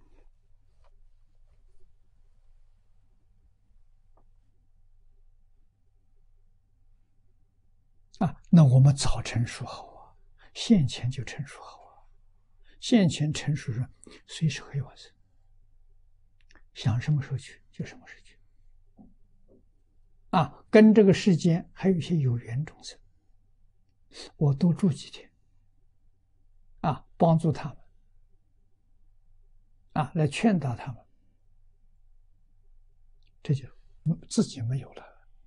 啊，那我们早成熟好啊，现前就成熟好啊，现前成熟了，随时可以往生，想什么时候去就什么时候去。啊，跟这个世间还有一些有缘众生，我多住几天，啊，帮助他们，啊，来劝导他们，这就自己没有了。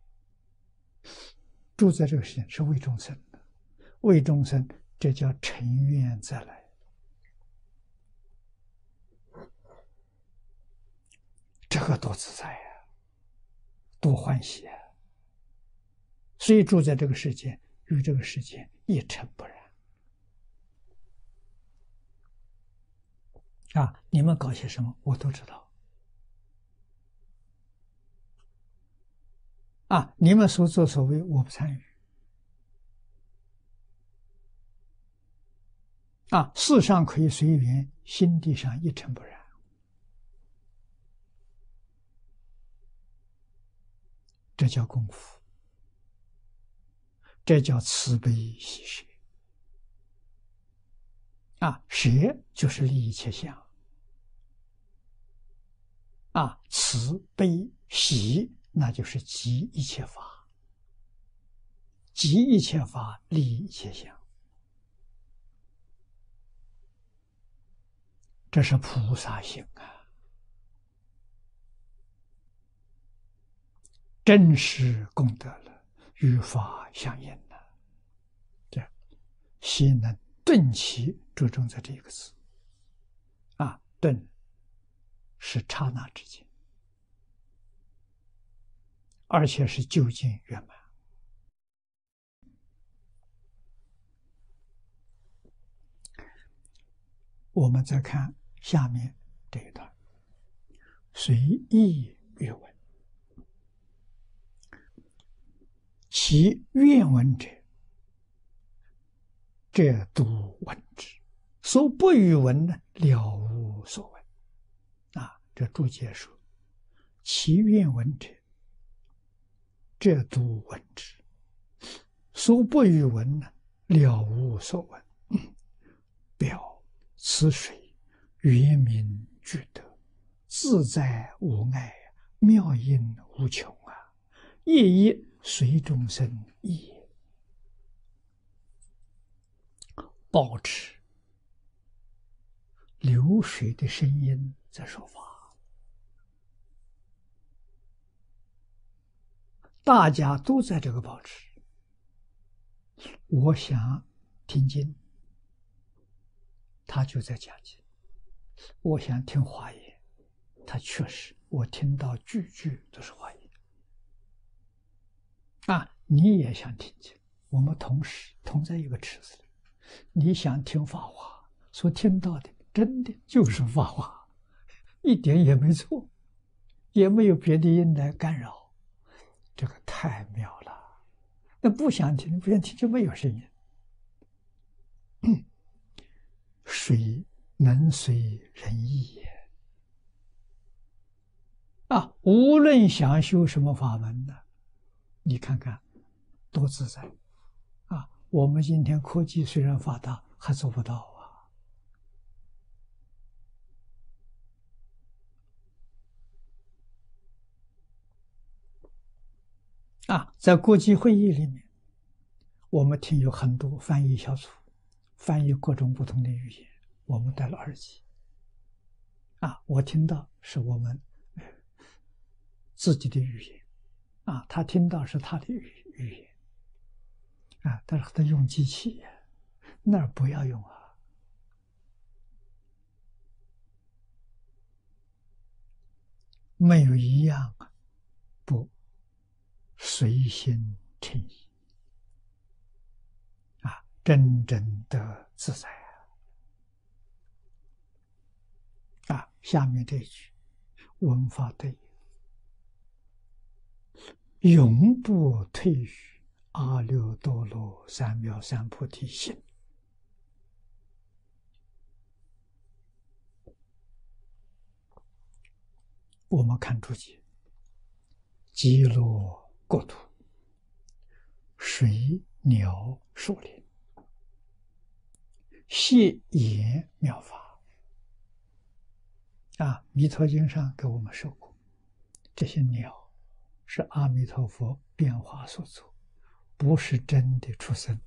住在这个世间是为众生的，为众生，这叫成愿再来。这个多自在呀、啊，多欢喜啊！所以住在这个世界，与这个世界一尘不染。啊，你们搞些什么，我都知道。啊，你们所作所为，我不参与。 啊，事上可以随缘，心地上一尘不染。这叫功夫，这叫慈悲喜舍。啊，舍就是利一切相。啊，慈悲喜那就是集一切法，集一切法，利一切相。这是菩萨行啊，真实功德了，与法相应了。这心能顿起，注重在这一个字。啊，顿是刹那之间，而且是究竟圆满。我们再看下面这一段，随意阅文，其愿闻者，这都闻之；所不与闻呢，了无所闻。啊，这注解说，其愿闻者，这都闻之；所不与闻呢，了无所闻。表此水圆明具德，自在无碍，妙音无穷啊！夜夜随众生意，保持流水的声音在说法。大家都在这个保持。我想听经，他就在讲经；我想听华严，他确实，我听到句句都是华严。啊，你也想听经，我们同时同在一个池子里。你想听法华，所听到的真的就是法华，一点也没错，也没有别的音来干扰，这个太妙了。那不想听，不想听就没有声音。水能随人意也。啊，无论想修什么法门呢，你看看多自在。啊，我们今天科技虽然发达，还做不到啊。啊，在国际会议里面，我们听有很多翻译小组，翻译各种不同的语言，我们戴了耳机。啊，我听到是我们自己的语言，啊，他听到是他的语语言，啊，但是他用机器，那儿不要用啊。没有一样不随心诚意，啊，真正的自在啊！啊，下面这一句文法对，永不退于阿耨多罗三藐三菩提心。我们看注解，极乐国土，水鸟树林，谢言妙法。啊，弥陀经上给我们说过，这些鸟是阿弥陀佛变化所作，不是真的出生。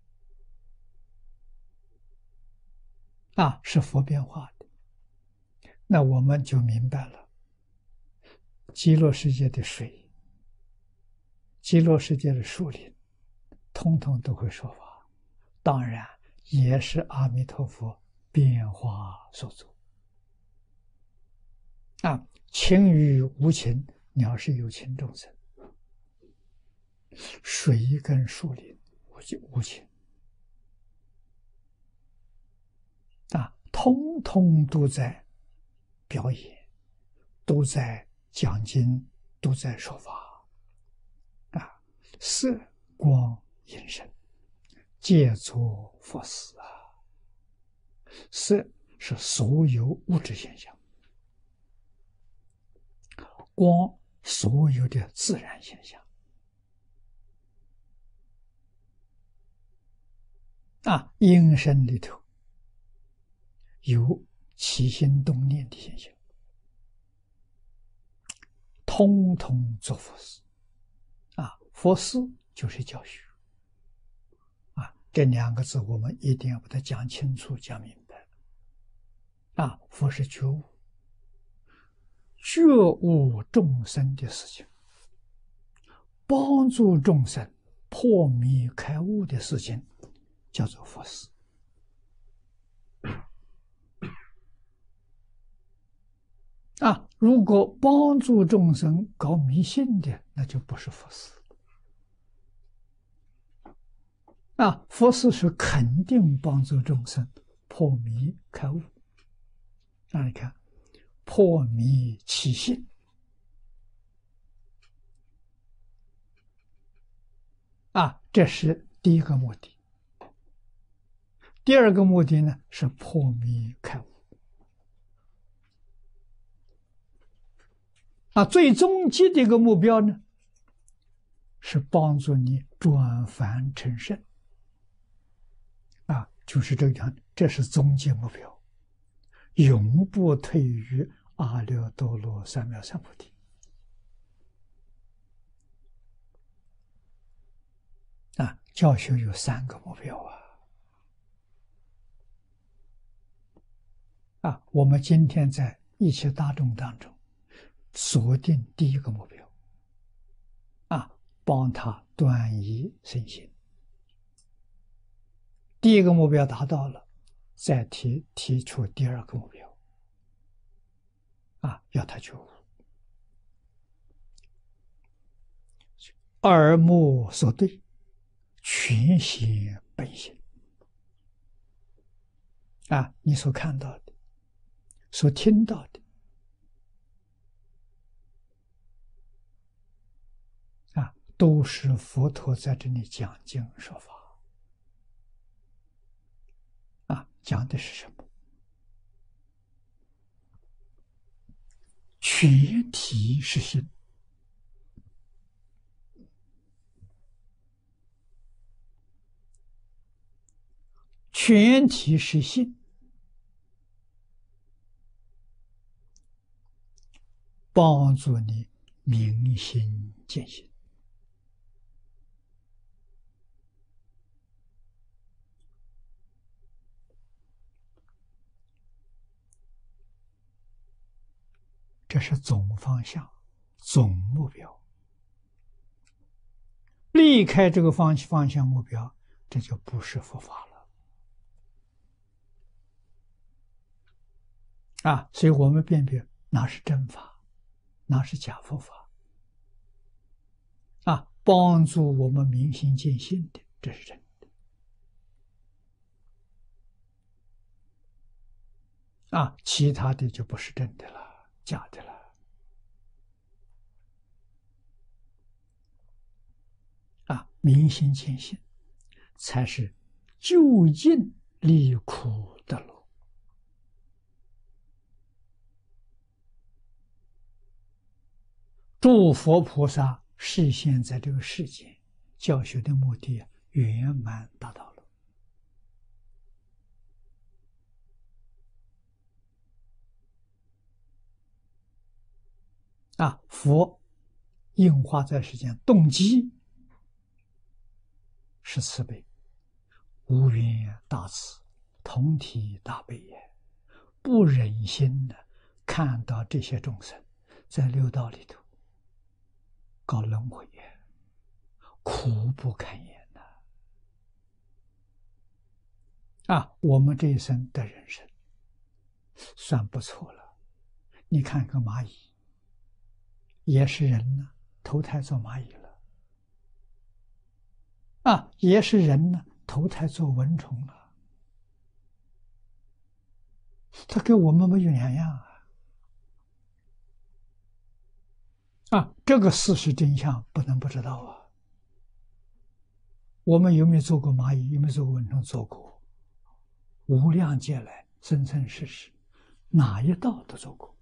啊，是佛变化的。那我们就明白了，极乐世界的水，极乐世界的树林，通通都会说法，当然也是阿弥陀佛变化所作。啊，情与无情，鸟是有情众生，水跟树林无情，啊，通通都在表演，都在讲经，都在说法。啊，色光音声，皆作佛事啊！ 色是所有物质现象，光所有的自然现象。啊，音声里头有起心动念的现象，通通做佛事。啊，佛事就是教学。啊，这两个字我们一定要把它讲清楚、讲明白。啊，佛是觉悟，觉悟众生的事情，帮助众生破迷开悟的事情，叫做佛事。啊，如果帮助众生搞迷信的，那就不是佛事。啊，佛事是肯定帮助众生破迷开悟。那你看，破迷起信，啊，这是第一个目的。第二个目的呢，是破迷开悟。啊，最终极的一个目标呢，是帮助你转凡成圣。啊，就是这样，这是终极目标，永不退于阿耨多罗三藐三菩提。啊，教学有三个目标啊。啊，我们今天在一切大众当中锁定第一个目标，啊，帮他断疑生信。第一个目标达到了，再提提出第二个目标，啊，要他觉悟。耳目所对，全显本性。啊，你所看到的，所听到的，啊，都是佛陀在这里讲经说法。啊，讲的是什么？全体是心。全体是心，帮助你明心见性。这是总方向、总目标。离开这个方方向目标，这就不是佛法了。啊，所以我们辨别哪是真法，哪是假佛法。啊，帮助我们明心见性的，这是真的。啊，其他的就不是真的了。假的了。啊，明心见性才是究竟离苦得乐。诸佛菩萨示现在这个世间，教学的目的圆满达到了。啊，佛应化在世间，动机是慈悲，无缘大慈，同体大悲也，不忍心的看到这些众生在六道里头搞轮回，苦不堪言呐！啊，我们这一生的人生算不错了。你看看蚂蚁，也是人呢，投胎做蚂蚁了。啊，也是人呢，投胎做蚊虫了。它跟我们没有两样啊！啊，这个事实真相不能不知道啊！我们有没有做过蚂蚁？有没有做过蚊虫？做过，无量劫来生生世世，哪一道都做过。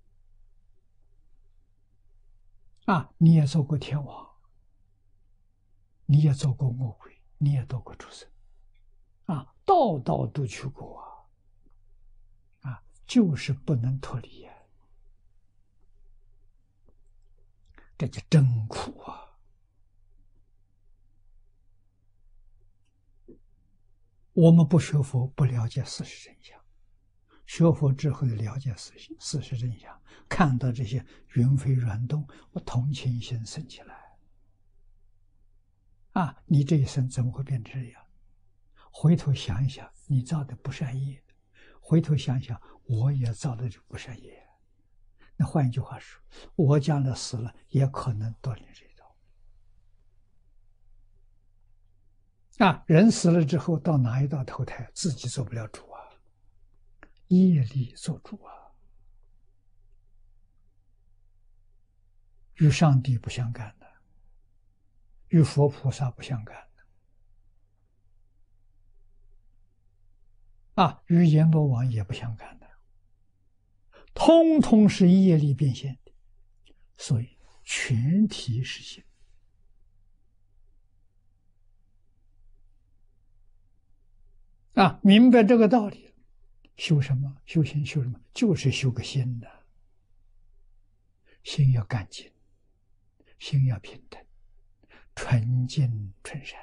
啊，你也做过天王，你也做过魔鬼，你也做过畜生，啊，道道都去过啊，啊，就是不能脱离呀、啊，这就真苦啊！我们不学佛，不了解事实真相；学佛之后，了解事事实真相，看到这些云飞软动，我同情心生起来。啊，你这一生怎么会变成这样？回头想一想，你造的不善业；回头想想，我也造的这不善业。那换一句话说，我将来死了，也可能堕你这一道。啊，人死了之后到哪一道投胎，自己做不了主啊，业力做主啊，与上帝不相干的，与佛菩萨不相干的，啊，与阎罗王也不相干的，通通是业力变现的，所以全体实现。啊，明白这个道理，修什么？修行修什么？就是修个心的，心要干净，心要平等，纯净纯善。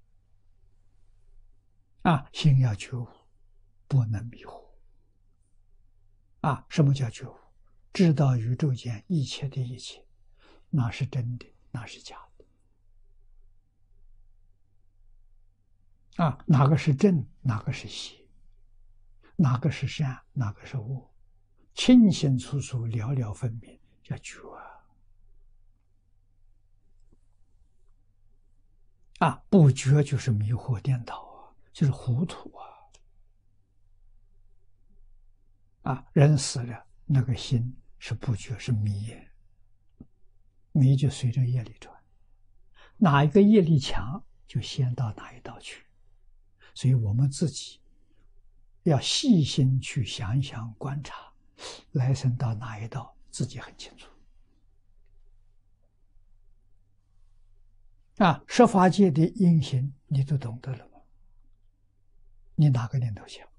啊，心要觉悟，不能迷惑。啊，什么叫觉悟？知道宇宙间一切的一切，哪是真的，哪是假的。啊，哪个是正，哪个是邪，哪个是善，哪个是恶，清清楚楚，了了分明，叫觉啊！啊，不觉就是迷惑颠倒啊，就是糊涂啊！啊，人死了，那个心是不觉，是迷，迷就随着业力转，哪一个业力强，就先到哪一道去。所以我们自己要细心去想想观察，来生到哪一道自己很清楚。啊，十法界的因行你都懂得了吗？你哪个念头强？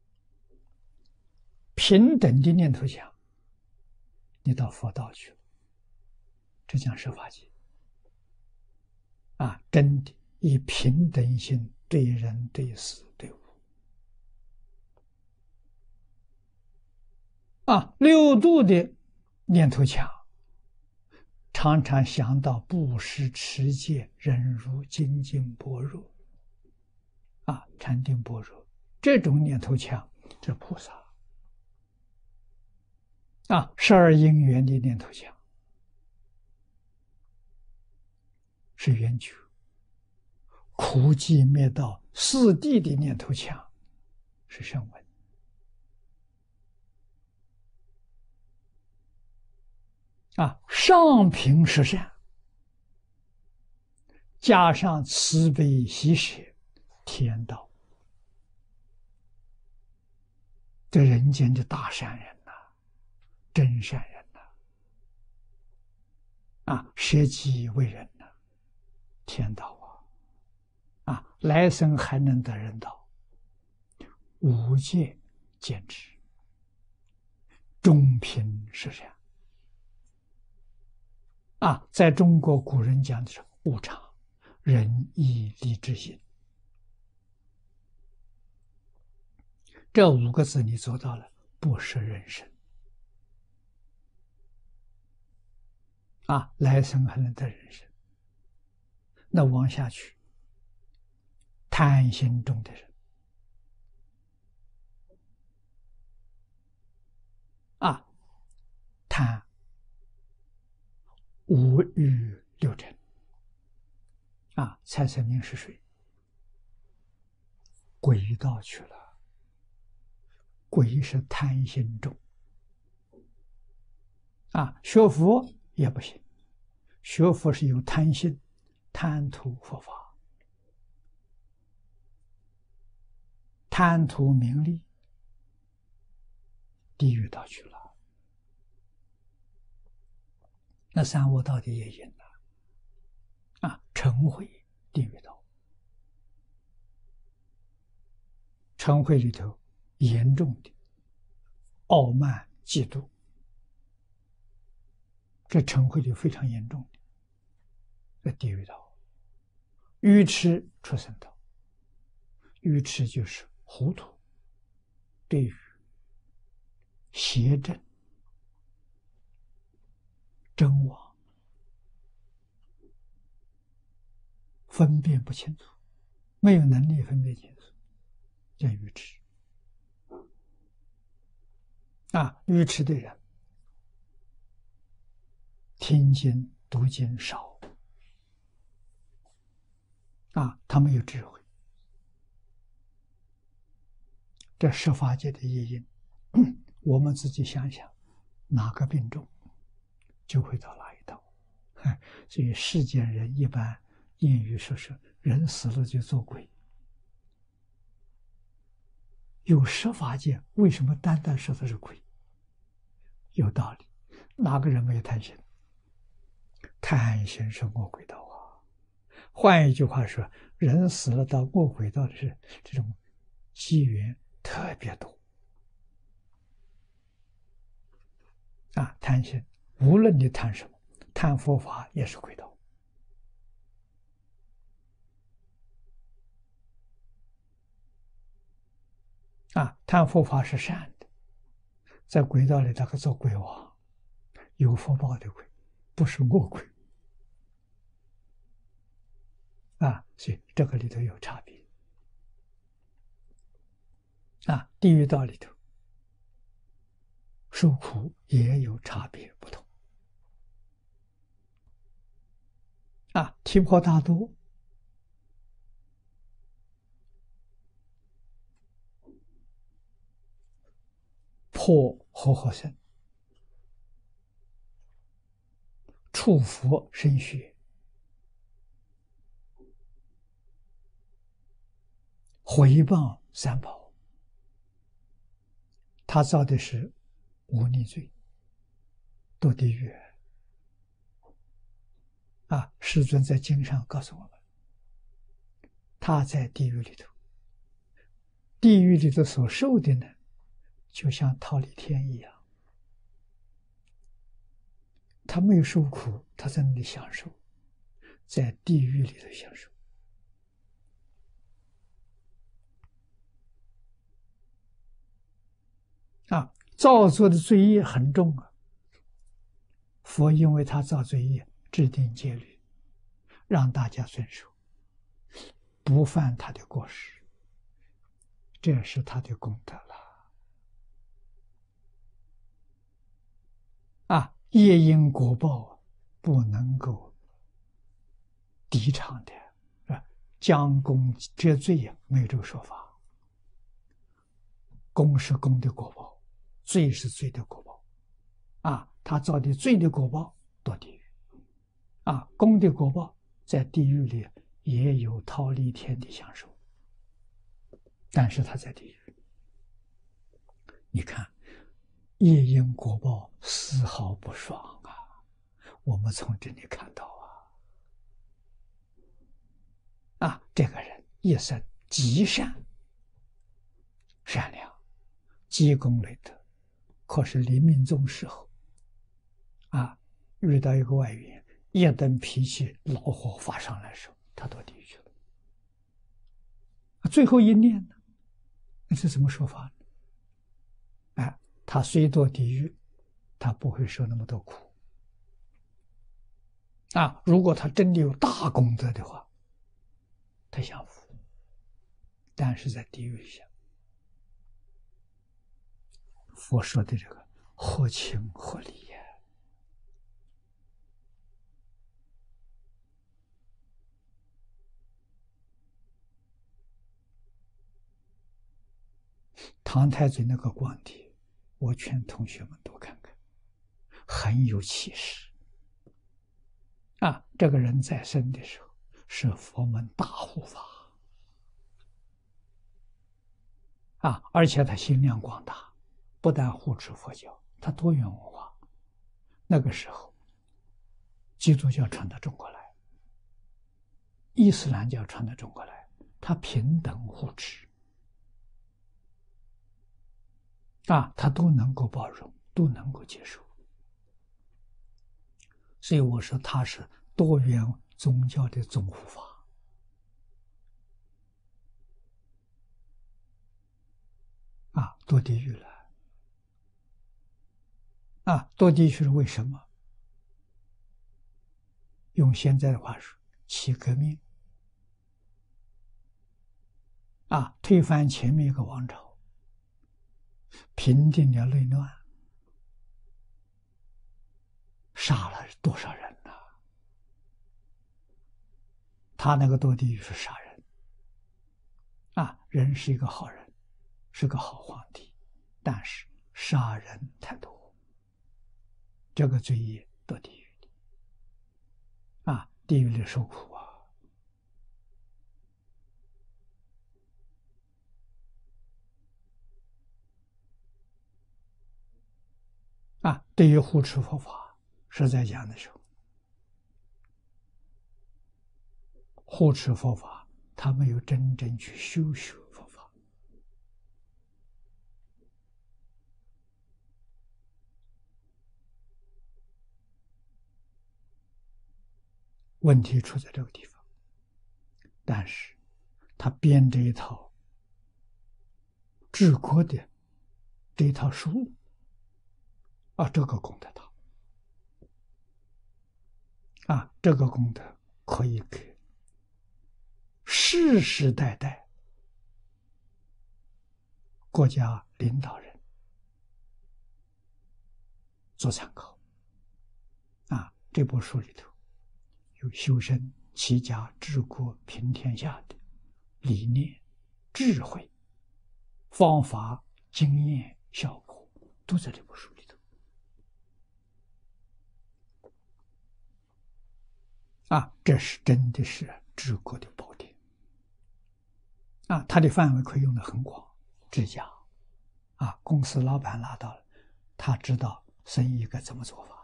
平等的念头强，你到佛道去了，这讲十法界。啊，真的以平等心对人对事对物。啊，六度的念头强，常常想到布施、持戒、忍辱、精进、般若，啊，禅定般若，这种念头强，这菩萨。啊，十二因缘的念头强，是圆觉；苦集灭道四谛的念头强，是声闻。啊，上品十善，加上慈悲喜舍，天道，这人间的大善人呐、啊，真善人呐、啊，啊，舍己为人呐、啊，天道啊，啊，来生还能得人道，无戒坚持，中品十善。啊，在中国古人讲的是无常、仁义礼智信，这五个字你做到了，不是人生。啊，来生还能得人生。那往下去，贪心重的人，啊，贪五欲六尘，啊，财神名是水，鬼道去了。鬼是贪心重，啊，学佛也不行，学佛是有贪心，贪图佛法，贪图名利， 地狱道去了。那三恶道的业因呢？啊，嗔恚地狱道。嗔恚里头严重的傲慢、嫉妒，这嗔恚里非常严重的，在地狱道。愚痴畜生道，愚痴就是糊涂，对于邪正、真妄分辨不清楚，没有能力分辨清楚，叫愚痴。啊，愚痴的人听经读经少，啊，他没有智慧。这十法界的业因，我们自己想想，哪个病重，就会到哪一道。所以世间人一般谚语说是人死了就做鬼。有十法界，为什么单单说的是鬼？有道理，哪个人没有贪心？贪心是恶鬼道啊。换一句话说，人死了到恶鬼道的是这种机缘特别多啊。贪心，无论你贪什么，贪佛法也是鬼道。啊，贪佛法是善的，在鬼道里那个做鬼王，有福报的鬼，不是恶鬼。啊，所以这个里头有差别。啊，地狱道里头受苦也有差别不同。啊，提婆达多破活活僧，触佛生血，毁谤三宝，他造的是忤逆罪，堕地狱。啊，世尊在经上告诉我们，他在地狱里头，地狱里头所受的呢，就像忉利天一样，他没有受苦，他在那里享受，在地狱里头享受。啊，造作的罪业很重啊。佛因为他造罪业，制定戒律，让大家遵守，不犯他的过失，这是他的功德了。啊，业因果报不能够抵偿的，是吧？将功折罪呀，没有这个说法。功是功的果报，罪是罪的果报。啊，他造的罪的果报堕地狱，啊，功的果报在地狱里也有忉利天的享受，但是他在地狱。你看，业因果报丝毫不爽啊！我们从这里看到啊，啊，这个人一生极善、善良、积功累德，可是临命终时候，啊，遇到一个外援，一等脾气恼火发上来的时候，他堕地狱去了。最后一念呢，那是怎么说法呢？哎，他虽堕地狱，他不会受那么多苦。啊，如果他真的有大功德的话，他享福，但是在地狱里享。佛说的这个合情合理呀。唐太祖那个光碟，我劝同学们多看看，很有气势。啊，这个人在生的时候是佛门大护法，啊，而且他心量广大， 不但护持佛教，它多元文化。那个时候，基督教传到中国来，伊斯兰教传到中国来，它平等互持啊，它都能够包容，都能够接受。所以我说它是多元宗教的总护法。啊，堕地狱了。啊，堕地狱是为什么？用现在的话说，起革命。啊，推翻前面一个王朝，平定了内乱，杀了多少人呐、啊？他那个堕地狱是杀人。啊，人是一个好人，是个好皇帝，但是杀人太多，这个罪业堕地狱的。啊，地狱里受苦啊。啊，对于护持佛法，是在讲的时候，护持佛法，他没有真正去修学佛法。问题出在这个地方。但是，他编这一套治国的这一套书，啊，这个功德大。啊，这个功德可以给世世代代国家领导人做参考。啊，这部书里头有修身、齐家、治国、平天下的理念、智慧、方法、经验、效果，都在这部书里头。啊，这是真的是治国的宝典。啊，它的范围可以用得很广，治家。啊，公司老板拿到了，他知道生意该怎么做法。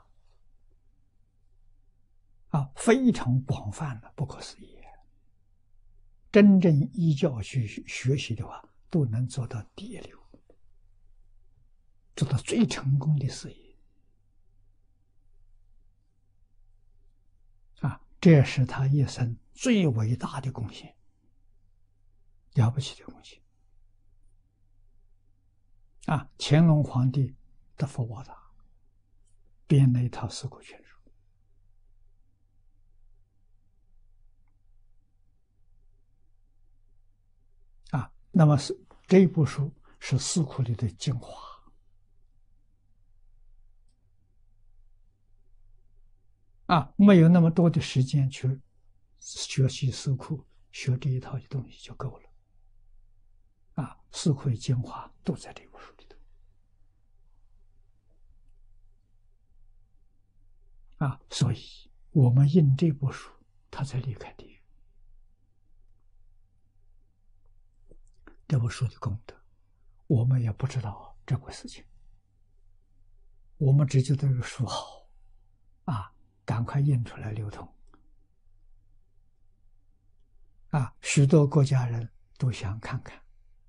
啊，非常广泛的，不可思议。真正依教去学习的话，都能做到第一流，做到最成功的事业。啊，这是他一生最伟大的贡献，了不起的贡献。啊，乾隆皇帝的福报大，编了一套《四库全书》。啊，那么是这一部书是四库里的精华。啊，没有那么多的时间去学习四库，学这一套的东西就够了。啊，四库的精华都在这部书里头。啊，所以我们印这部书，他才离开地狱。这部书的功德，我们也不知道这个事情，我们只觉得这个书好，啊，赶快印出来流通。啊，许多国家人都想看看。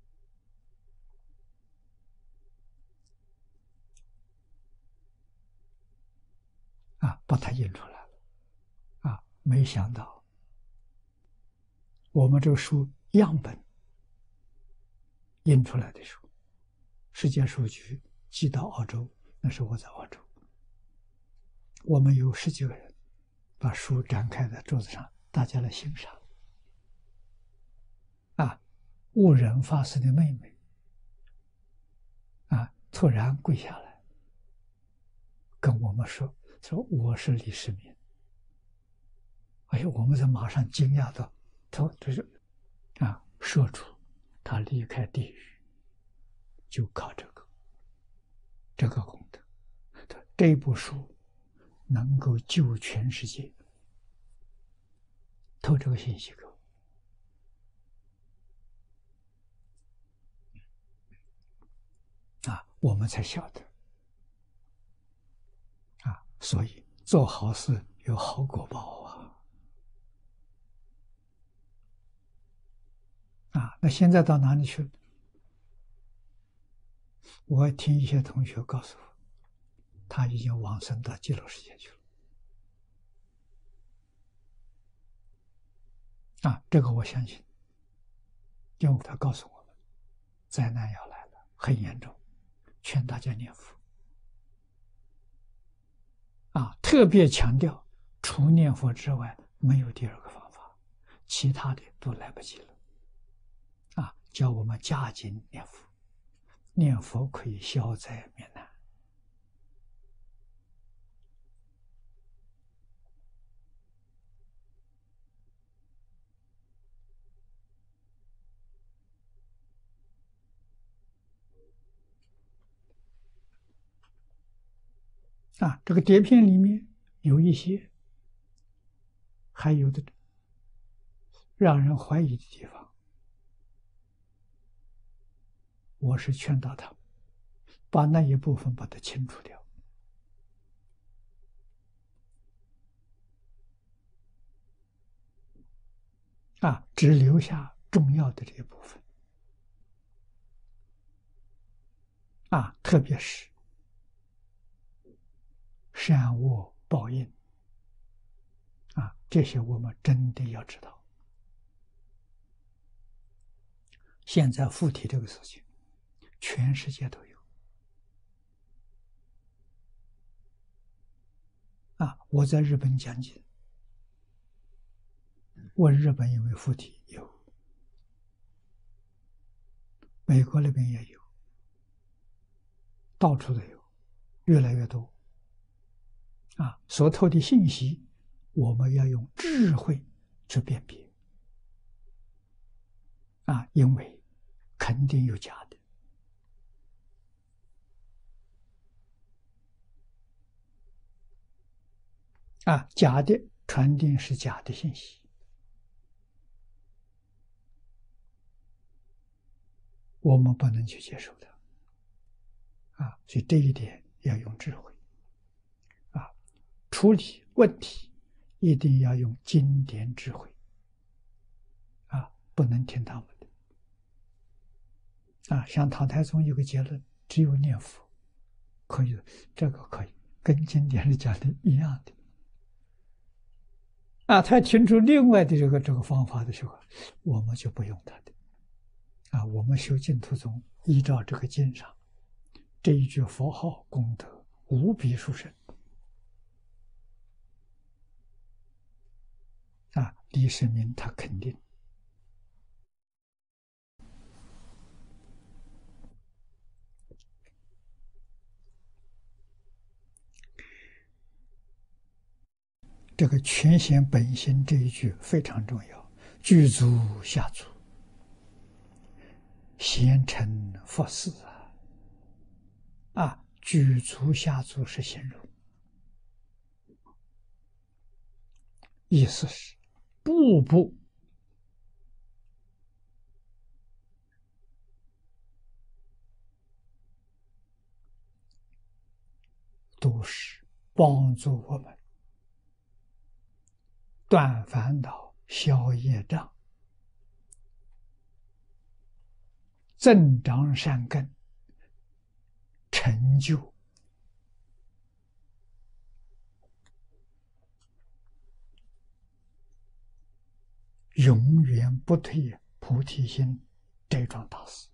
啊，把它印出来了。啊，没想到我们这个书样本印出来的时候，世界书局寄到澳洲，那时候我在澳洲，我们有十几个人把书展开在桌子上，大家来欣赏。啊，悟仁法师的妹妹啊，突然跪下来跟我们说：“说我是李世民。”哎呦，我们在马上惊讶到，他这是啊，说出他离开地狱就靠这个这个功德。这部书能够救全世界，透这个信息给我。啊， 我们才晓得啊。所以做好事有好果报啊！啊，那现在到哪里去了？我听一些同学告诉我，他已经往生到极乐世界去了。啊，这个我相信，因为他告诉我们，灾难要来了，很严重，劝大家念佛。啊，特别强调，除念佛之外，没有第二个方法，其他的都来不及了。啊，教我们加紧念佛，念佛可以消灾免难。啊，这个碟片里面有一些，还有的让人怀疑的地方，我是劝导他们把那一部分把它清除掉。啊，只留下重要的这一部分。啊，特别是善恶报应。啊，这些我们真的要知道。现在附体这个事情，全世界都有。啊，我在日本讲解，问日本有没有附体，有，美国那边也有，到处都有，越来越多。啊，所透的信息，我们要用智慧去辨别。啊，因为肯定有假的。啊，假的传递是假的信息，我们不能去接受的。啊，所以这一点要用智慧。啊，处理问题一定要用经典智慧。啊，不能听他们的。啊，像唐太宗有个结论，只有念佛可以，这个可以，跟经典里讲的一样的。啊，他提出另外的这个这个方法的时候，我们就不用他的。啊，我们修净土宗依照这个经上这一句佛号功德无比殊胜。啊，李世民他肯定。这个全显本心这一句非常重要，具足下足，贤臣佛事啊，啊，具足下足是形容，意思是步步都是帮助我们断烦恼、消业障、增长善根、成就永远不退菩提心这桩大事。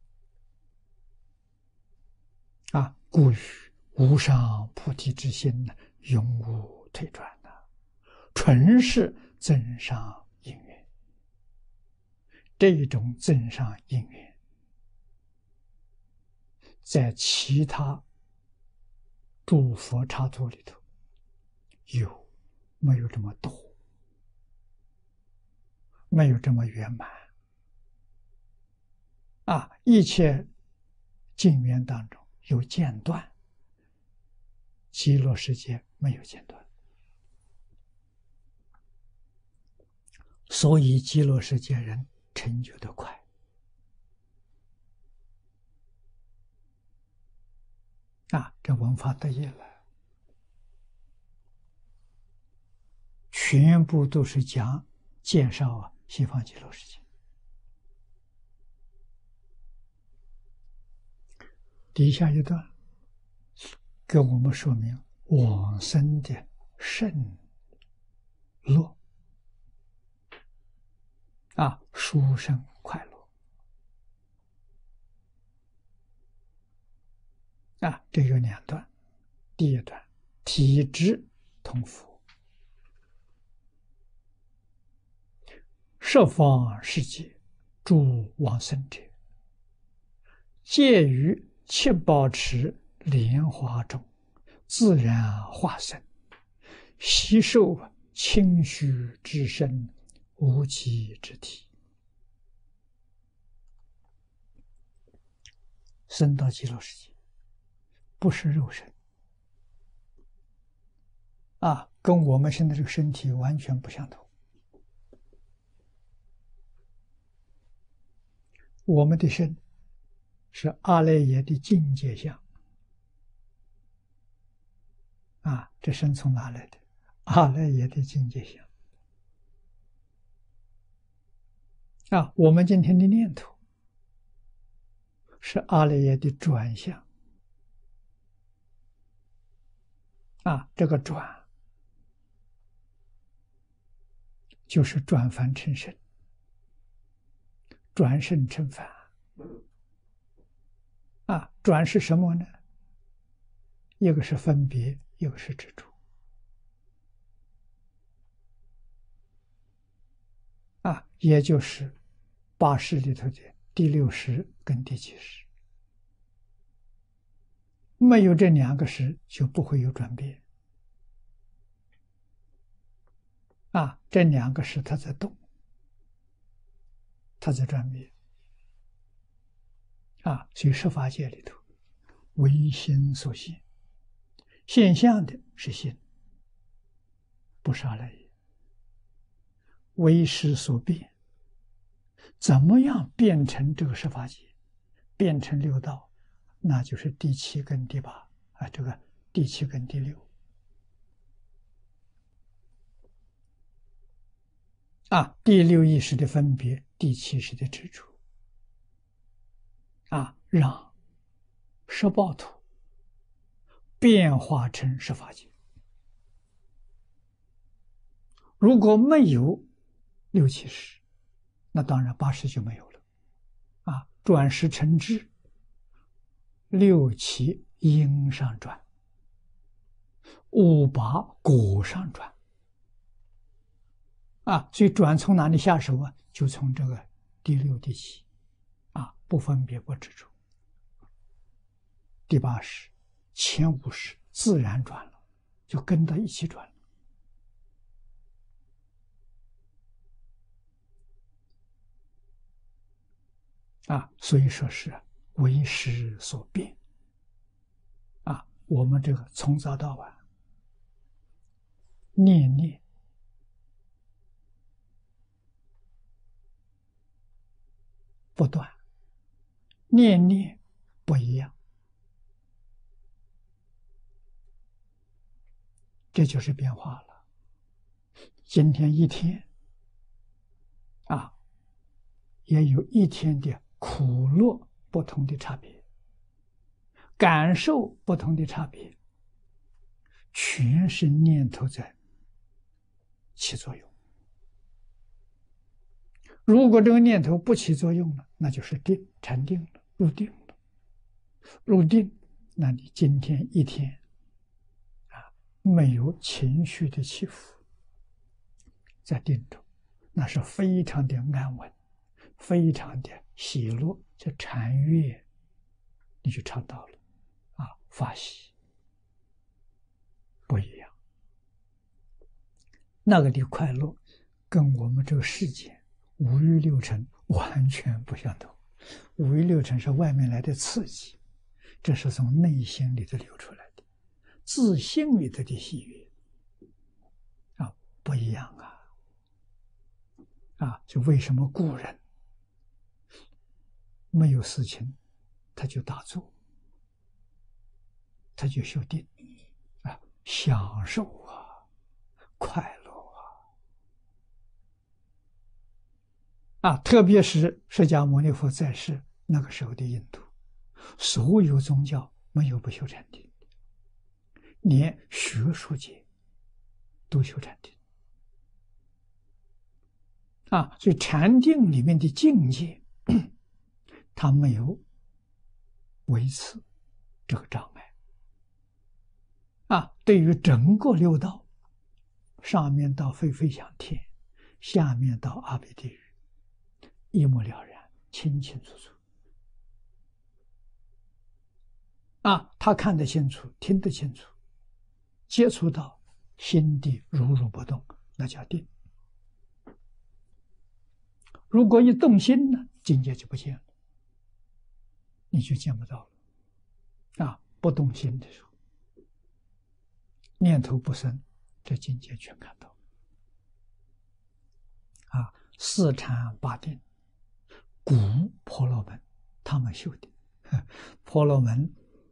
啊，故于无上菩提之心呢，永无退转呐，纯是增上因缘。这种增上因缘，在其他诸佛刹土里头有没有这么多？没有这么圆满。啊，一切境缘当中有间断，极乐世界没有间断，所以极乐世界人成就的快。 啊，这文法得意了，全部都是讲介绍啊西方极乐世界。底下一段给我们说明往生的胜乐啊，殊胜快乐啊，这有两段。第一段，体质同佛，十方世界诸往生者，皆于七宝池莲花中自然化身，悉受清虚之身，无极之体，生到极乐世界，不是肉身啊，跟我们现在这个身体完全不相同。我们的身是阿赖耶的境界相啊，这身从哪来的？阿赖耶的境界相啊，我们今天的念头是阿赖耶的转向啊，这个转就是转凡成圣，转圣成凡啊，转是什么呢？一个是分别，一个是执着啊，也就是八识里头的第六识跟第七识，没有这两个识就不会有转变啊，这两个识它在动，它在转变啊，所以十法界里头唯心所现，现象的是心，不是阿赖耶，唯识所变，怎么样变成这个十法界，变成六道，那就是第七跟第八啊，这个第七跟第六啊，第六意识的分别，第七识的执着啊，让十报土变化成十法界。如果没有六七识，那当然八识就没有了啊，转识成智，六七因上转，五八果上转啊，所以转从哪里下手啊？就从这个第六、第七啊，不分别不执着。第八识、前五识自然转了，就跟着一起转了啊，所以说是为识所变啊。我们这个从早到晚念念不断，念念不一样，这就是变化了。今天一天啊，也有一天的苦乐不同的差别，感受不同的差别，全是念头在起作用。如果这个念头不起作用了，那就是定，禅定了，入定了。入定，那你今天一天啊，没有情绪的起伏，在定中，那是非常的安稳，非常的喜乐，叫禅悦，你就尝到了啊，法喜不一样。那个的快乐，跟我们这个世界五欲六尘完全不相同。五欲六尘是外面来的刺激，这是从内心里头流出来的，自信里头的喜悦啊，不一样啊！啊，就为什么古人没有事情他就打坐他就修定啊，享受啊，快乐啊啊！特别是释迦牟尼佛在世那个时候的印度，所有宗教没有不修禅定，连学术界都修禅定啊。所以禅定里面的境界，它没有维持这个障碍啊。对于整个六道，上面到非非想天，下面到阿鼻地狱，一目了然，清清楚楚啊。他看得清楚，听得清楚，接触到心地如如不动，那叫定。如果一动心呢，境界就不见了，你就见不到了啊。不动心的时候，念头不生，这境界全看到啊。四禅八定，古婆罗门他们修的，婆罗门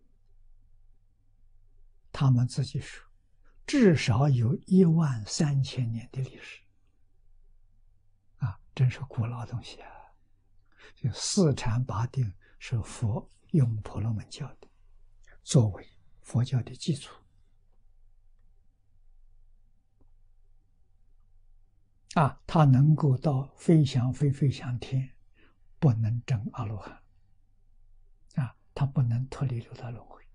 他们自己说，至少有一万三千年的历史啊，真是古老东西啊。就四禅八定是佛用婆罗门教的，作为佛教的基础啊。他能够到非想非非想天，不能证阿罗汉啊，他不能脱离六道轮回，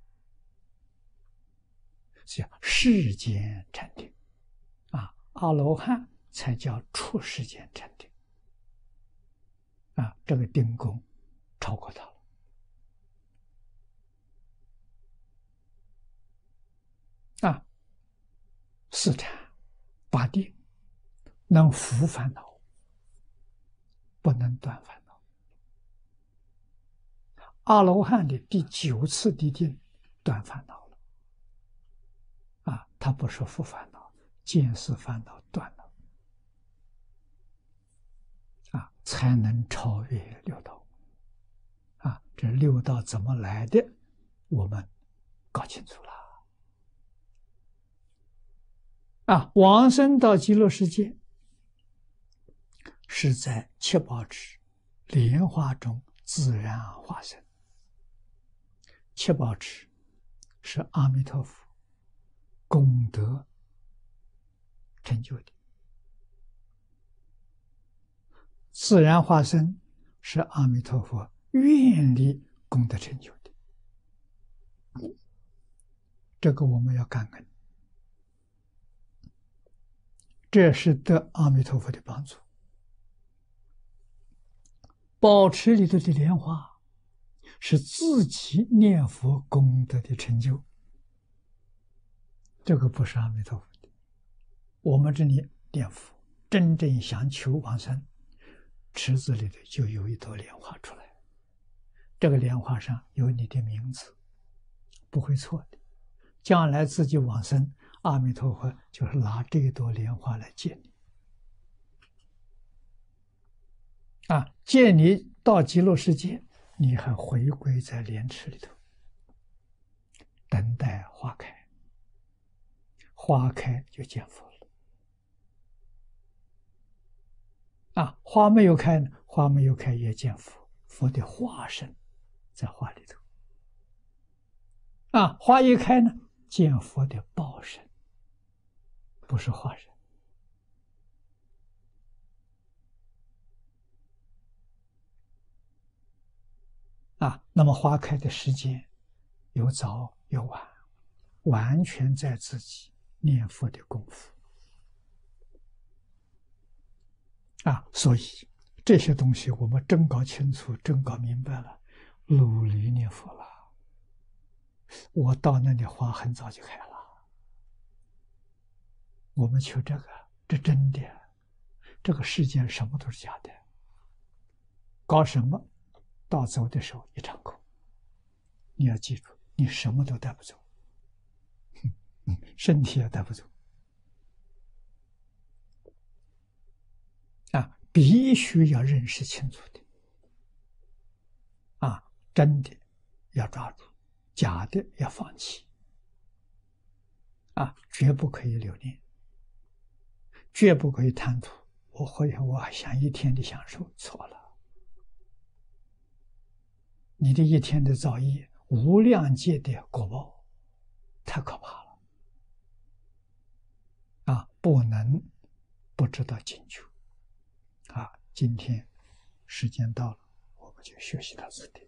叫世间禅定啊。阿罗汉才叫出世间禅定啊，这个定功超过他了啊。四禅八定能伏烦恼，不能断烦恼。阿罗汉的第九次的定断烦恼了啊，他不是伏烦恼，见思烦恼断了啊，才能超越六道啊。这六道怎么来的，我们搞清楚了啊。往生到极乐世界，是在七宝池莲花中自然化身。七宝池是阿弥陀佛功德成就的，自然化身是阿弥陀佛愿力功德成就的。这个我们要感恩，这是得阿弥陀佛的帮助。宝池里头的莲花是自己念佛功德的成就，这个不是阿弥陀佛的。我们这里念佛真正想求往生，池子里头就有一朵莲花出来，这个莲花上有你的名字，不会错的。将来自己往生，阿弥陀佛就是拿这一朵莲花来接你啊，接你到极乐世界，你还回归在莲池里头，等待花开，花开就见佛了啊。花没有开呢，花没有开也见佛，佛的化身在花里头啊。花一开呢，见佛的报身，不是化身啊。那么花开的时间有早有晚，完全在自己念佛的功夫啊。所以这些东西我们真搞清楚，真搞明白了，努力念佛了。我到那里花很早就开了，我们求这个，这真的，这个世间什么都是假的，搞什么到走的时候一场空。你要记住，你什么都带不走，身体也带不走啊，必须要认识清楚的啊，真的要抓住，假的要放弃啊，绝不可以留念，绝不可以贪图。我会，我想一天的享受，错了。你的一天的造业，无量劫的果报，太可怕了啊！不能不知道警觉啊！今天时间到了，我们就学习到这里。